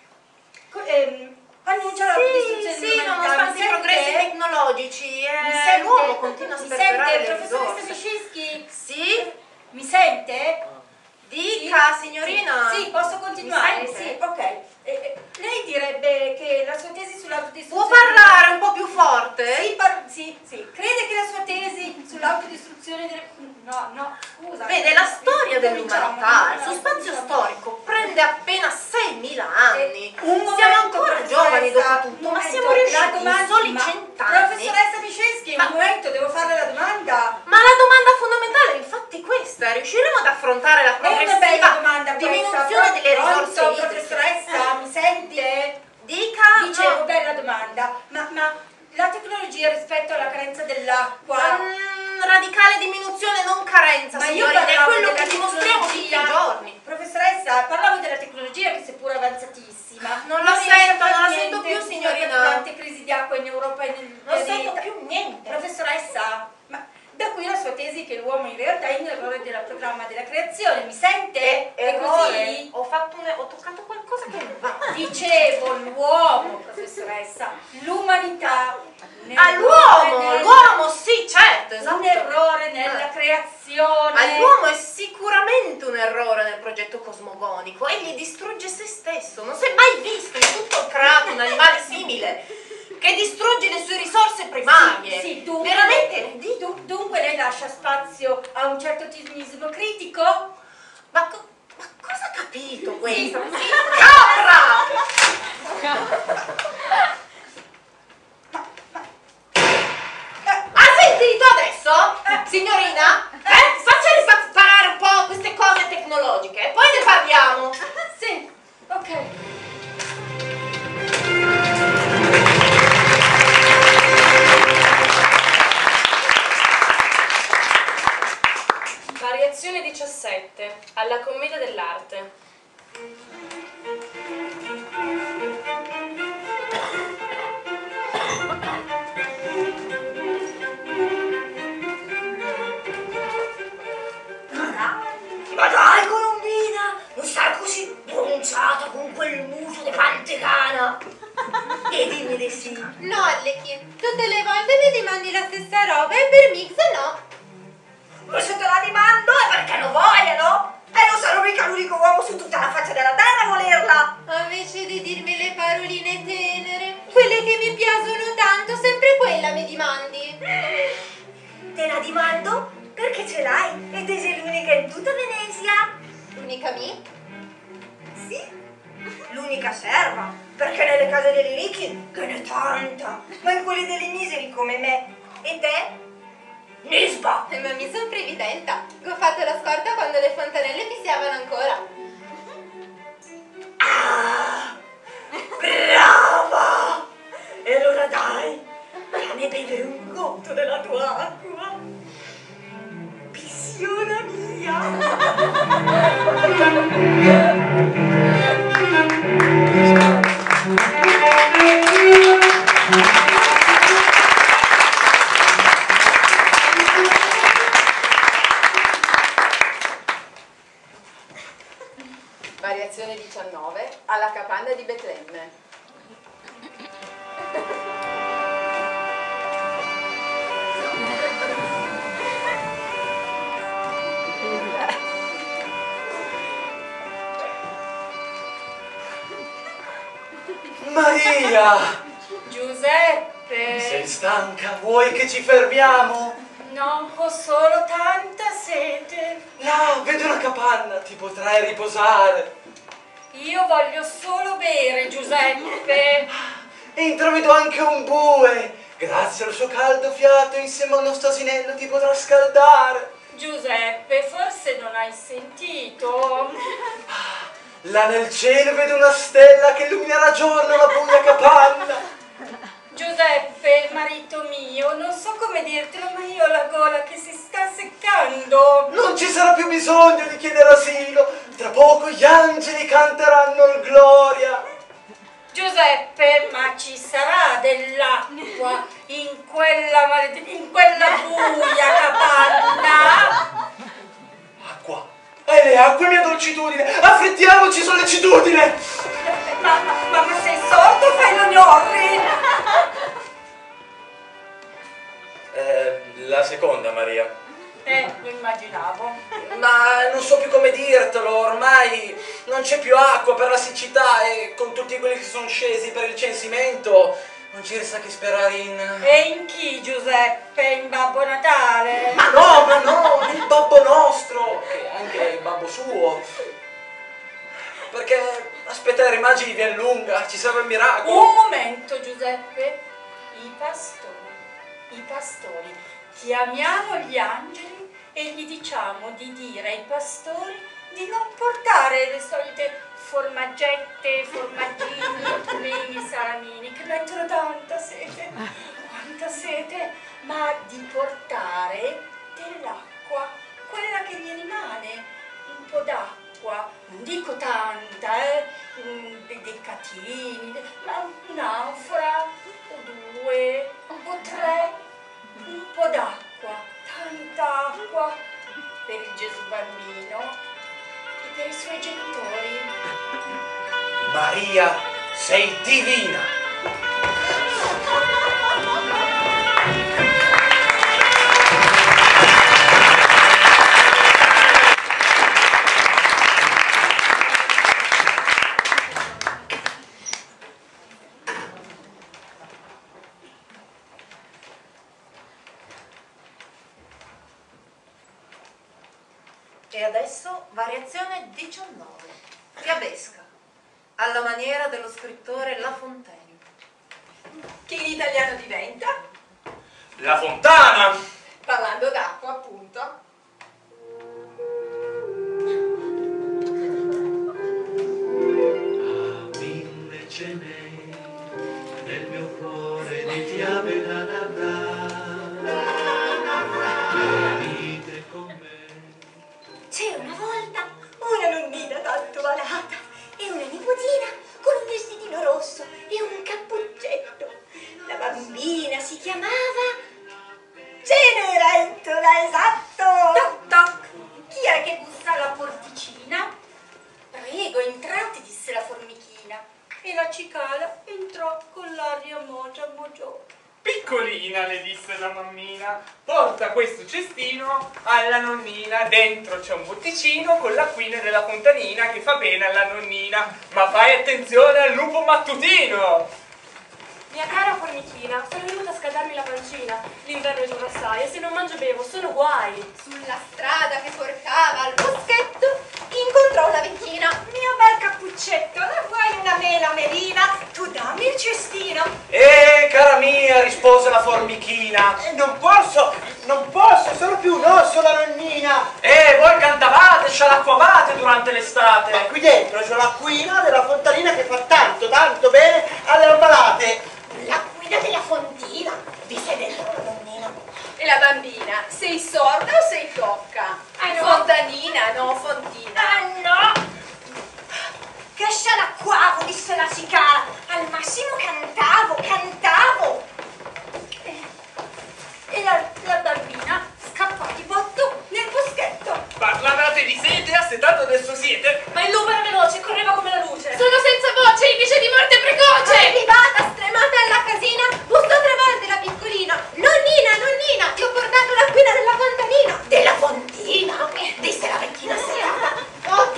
annuncia l'autodistruzione dell'umanità. Nonostante i progressi tecnologici, l'uomo continua a sperperare le professoressa risorse. Miscinski? Sì? Mi sente? Dica, signorina. Sì, posso continuare? Mi sente? Sì, ok. Lei direbbe che la sua tesi sull'autodistruzione... Può parlare un po' più forte? Sì. Crede che la sua tesi sull'autodistruzione delle... No, scusa. Vede, la storia dell'umanità, il suo spazio storico, prende appena 6.000 anni. Siamo ancora giovani dopo tutto, ma siamo riusciti in soli 100 anni. Professoressa Miscinski, un momento, devo farle la domanda. Ma la domanda fondamentale è infatti questa: riusciremo ad affrontare la progressiva diminuzione delle risorse idriche? Professoressa, mi sente? Dica. Dicevo, bella domanda, ma la tecnologia rispetto alla carenza dell'acqua... radicale diminuzione, non carenza, ma signorina, è quello che della dimostriamo tutti i giorni. Professoressa, parlavo della tecnologia che seppur avanzatissima non la sento più, signorina. Tante crisi di acqua in Europa e nel pianeta. Non sento più niente. Professoressa, ma da qui la sua tesi che l'uomo in realtà è in errore del programma della creazione, mi sente? È così? Ho toccato qualcosa che non va. Dicevo l'uomo, professoressa, l'umanità. L'uomo, sì, certo, esatto. Un errore nella creazione. L'uomo è sicuramente un errore nel progetto cosmogonico. Egli distrugge se stesso. Non si è mai visto in tutto il creato un animale simile che distrugge le sue risorse primarie. Sì, dunque, veramente. Dunque lei lascia spazio a un certo ottimismo critico? Ma cosa ha capito questo? Sì. Capra! Ha sentito adesso? Signorina? Faccia riparare un po' queste cose tecnologiche e poi ne parliamo. Sì, ok. Variazione 17, alla commedia dell'arte. Ma dai, Colombina, non stai così pronunciata con quel muso di pantegana. E dimmi di sì. No, Arlecchino, tutte le volte mi dimandi la stessa roba e per Mix no. Ma se te la dimando è perché lo vogliono. E non sono mica l'unico uomo su tutta la faccia della terra a volerla. Invece di dirmi le paroline tenere, quelle che mi piacciono tanto, sempre quella mi dimandi. Te la dimando perché ce l'hai e te sei l'unica in tutta Venezia. L'unica me? Sì, l'unica serva, perché nelle case dei ricchi che n'è tanta, ma in quelle dei miseri come me. E te? Nisba! Ma mi son previdenta, che ho fatto la scorta quando le fontanelle fischiavano ancora. Ah! Brava! E allora dai, fammi bere un goccio della tua acqua. Pissiona mia! Variazione 19, alla capanna di Betlemme. Maria! Giuseppe! Sei stanca? Vuoi che ci fermiamo? No, ho solo tanta sete. Là, vedo una capanna, ti potrai riposare. Io voglio solo bere, Giuseppe. E intravedo anche un bue. Grazie al suo caldo fiato, insieme al nostro asinello ti potrà scaldare. Giuseppe, forse non hai sentito? Là nel cielo vedo una stella che illuminerà a giorno la buia capanna. Giuseppe, marito mio, non so come dirtelo, ma io ho la gola che si sta seccando. Non ci sarà più bisogno di chiedere asilo. Tra poco gli angeli canteranno il gloria. Giuseppe, ma ci sarà dell'acqua in quella buia capanna? Acqua. E le acque mia dolcitudine. Affrettiamoci, sollecitudine. Ma sei sordo, fai lo gnorri? La seconda, Maria. Lo immaginavo. Ma non so più come dirtelo, ormai non c'è più acqua per la siccità e con tutti quelli che sono scesi per il censimento non ci resta che sperare in... E in chi, Giuseppe? In Babbo Natale? Ma no, nel babbo nostro, che è anche il babbo suo. Perché aspettare i magi viene lunga, ci serve il miracolo. Un momento, Giuseppe. I pastori. Chiamiamo gli angeli e gli diciamo di dire ai pastori di non portare le solite formaggette, formaggini, tumini, salamini, che mettono tanta sete, quanta sete, ma di portare dell'acqua, quella che gli rimane, un po' d'acqua, non dico tanta, dei catini, ma un'anfora, o due, o tre, un po' d'acqua, tanta acqua, per il Gesù bambino e per i suoi genitori. Maria, sei divina. E adesso variazione 19, fiabesca, alla maniera dello scrittore La Fontaine. Che in italiano diventa? La fontana! Parlando d'acqua, appunto. Mille cene nel mio cuore di fiabe da narrare. Venite con me. C'era una volta una nonnina tanto malata e una nipotina con un vestitino rosso e un cappuccetto. La bambina si chiamava Cenerentola, esatto! Toc toc! Chi è che bussa alla porticina? Prego, entrate, disse la formichina. E la cicala entrò con l'aria mogia mogiò. Piccolina, le disse la mammina, porta questo cestino alla nonnina. Dentro c'è un botticino con l'acquina della fontanina che fa bene alla nonnina. Ma fai attenzione al lupo mattutino! Mia cara formichina, sono venuta a scaldarmi la pancina. L'inverno è duro assai e se non mangio e bevo sono guai. Sulla strada che portava al boschetto incontrò una vecchina. Mio bel cappuccetto, non vuoi una mela melina? Tu dammi il cestino. Cara mia, rispose la formichina. Non posso, sono più un osso la nonnina. Voi cantavate, scialacquavate durante l'estate. Ma qui dentro c'è l'acquina della fontanina che fa tanto bene alle ammalate. L'acquina della fontina, disse la nonnina. E la bambina, sei sorda o sei tocca? Ah, no. Fontanina, no fontina. Ah no! Che scialacquavo, disse la cicala. Al massimo cantavo. E la bambina scappò di botto nel boschetto. Parlavate di sete, assetato adesso siete. Ma il lupo era veloce, correva come la luce. Sono senza voce, invece di morte precoce. Arrivata, stremata alla casina, bussò 3 volte la piccolina. Nonnina, ti ho portato l'acquina della fontanina. Della fontina? Disse la vecchina serata. Oh,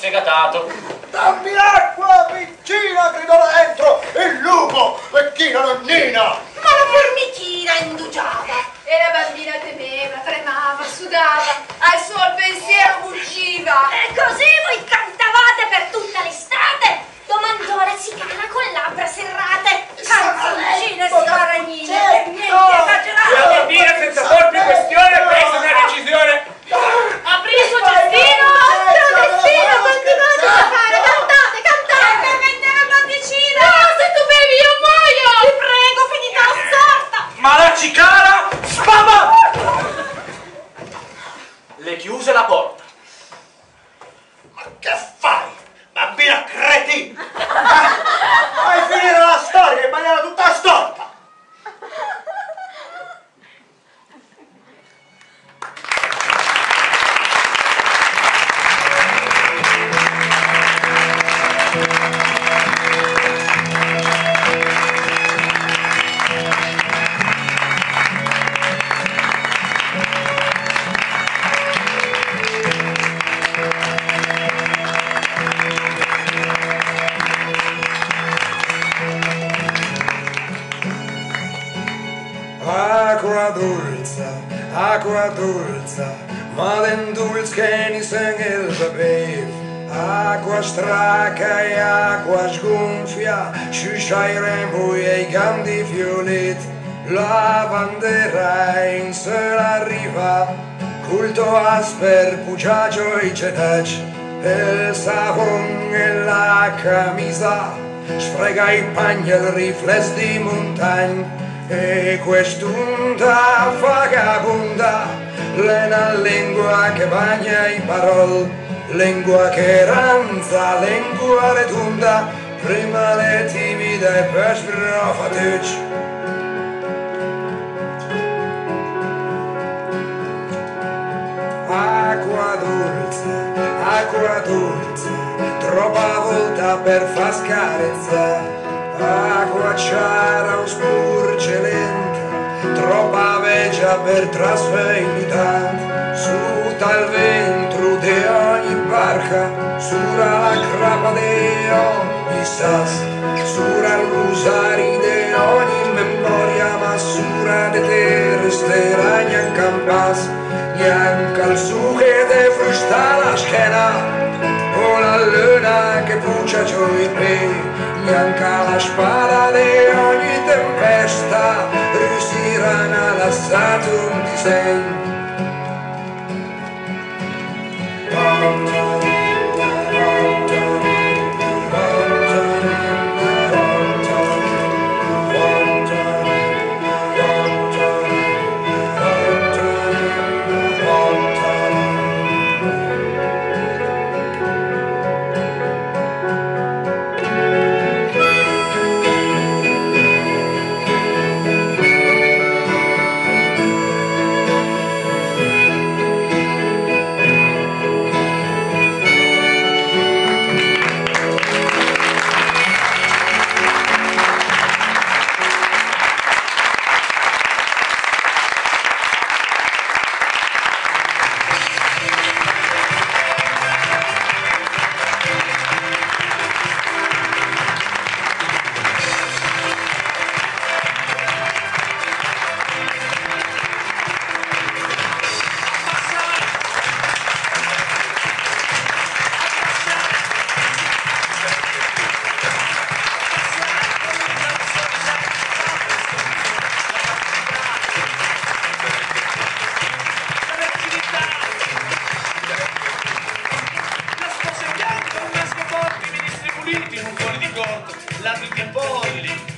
sfegatato. Dammi l'acqua, piccina, gridò là dentro, il lupo, vecchina nonnina. Ma la formichina indugiava e la bambina temeva, tremava, sudava, al suo pensiero fuggiva. E così voi cantavate per tutta l'estate, domandora cicala con labbra serrate, canzoncine sparagnine, per niente esagerate. La bambina senza porpi questione ha preso una decisione. Apri il suo cestino, nostro destino, continuate a fare, cantate, cantate. Per vendere una medicina. No, se tu bevi io muoio. Ti prego, finita la sorta. Ma la cicala spava! Le chiuse la porta. Ma che fai, bambina cretina? Fai finire la storia in maniera tutta storta. Acqua dolce, ma den dulce che ni sengel bebev. Acqua straca e acqua sgonfia, sciusciairemo i gambi violet. La bandera in sera arriva, culto asper, pugiaggio e cetac. Il savon e la camisa, sfrega i panni al riflesso di montagna. E quest'onda vagabonda, la lingua che bagna i parol, lingua che ranza, lingua rotonda, prima le timide e poi sbrofatucci. Acqua dolce, troppa volta per far scarezza. Acqua chiara o spurge lenta, troppa veggia per trasferire. Su dal ventro di ogni barca, sura la crapa di ogni sas, sura il rosario di ogni memoria, ma sura di te resterà neanche un pas, neanche il suo che te frusta la schiena, o la luna che brucia giù i piedi. Neanche la spada di ogni tempesta riusciranno a lasciare un disegno. ladri di polli,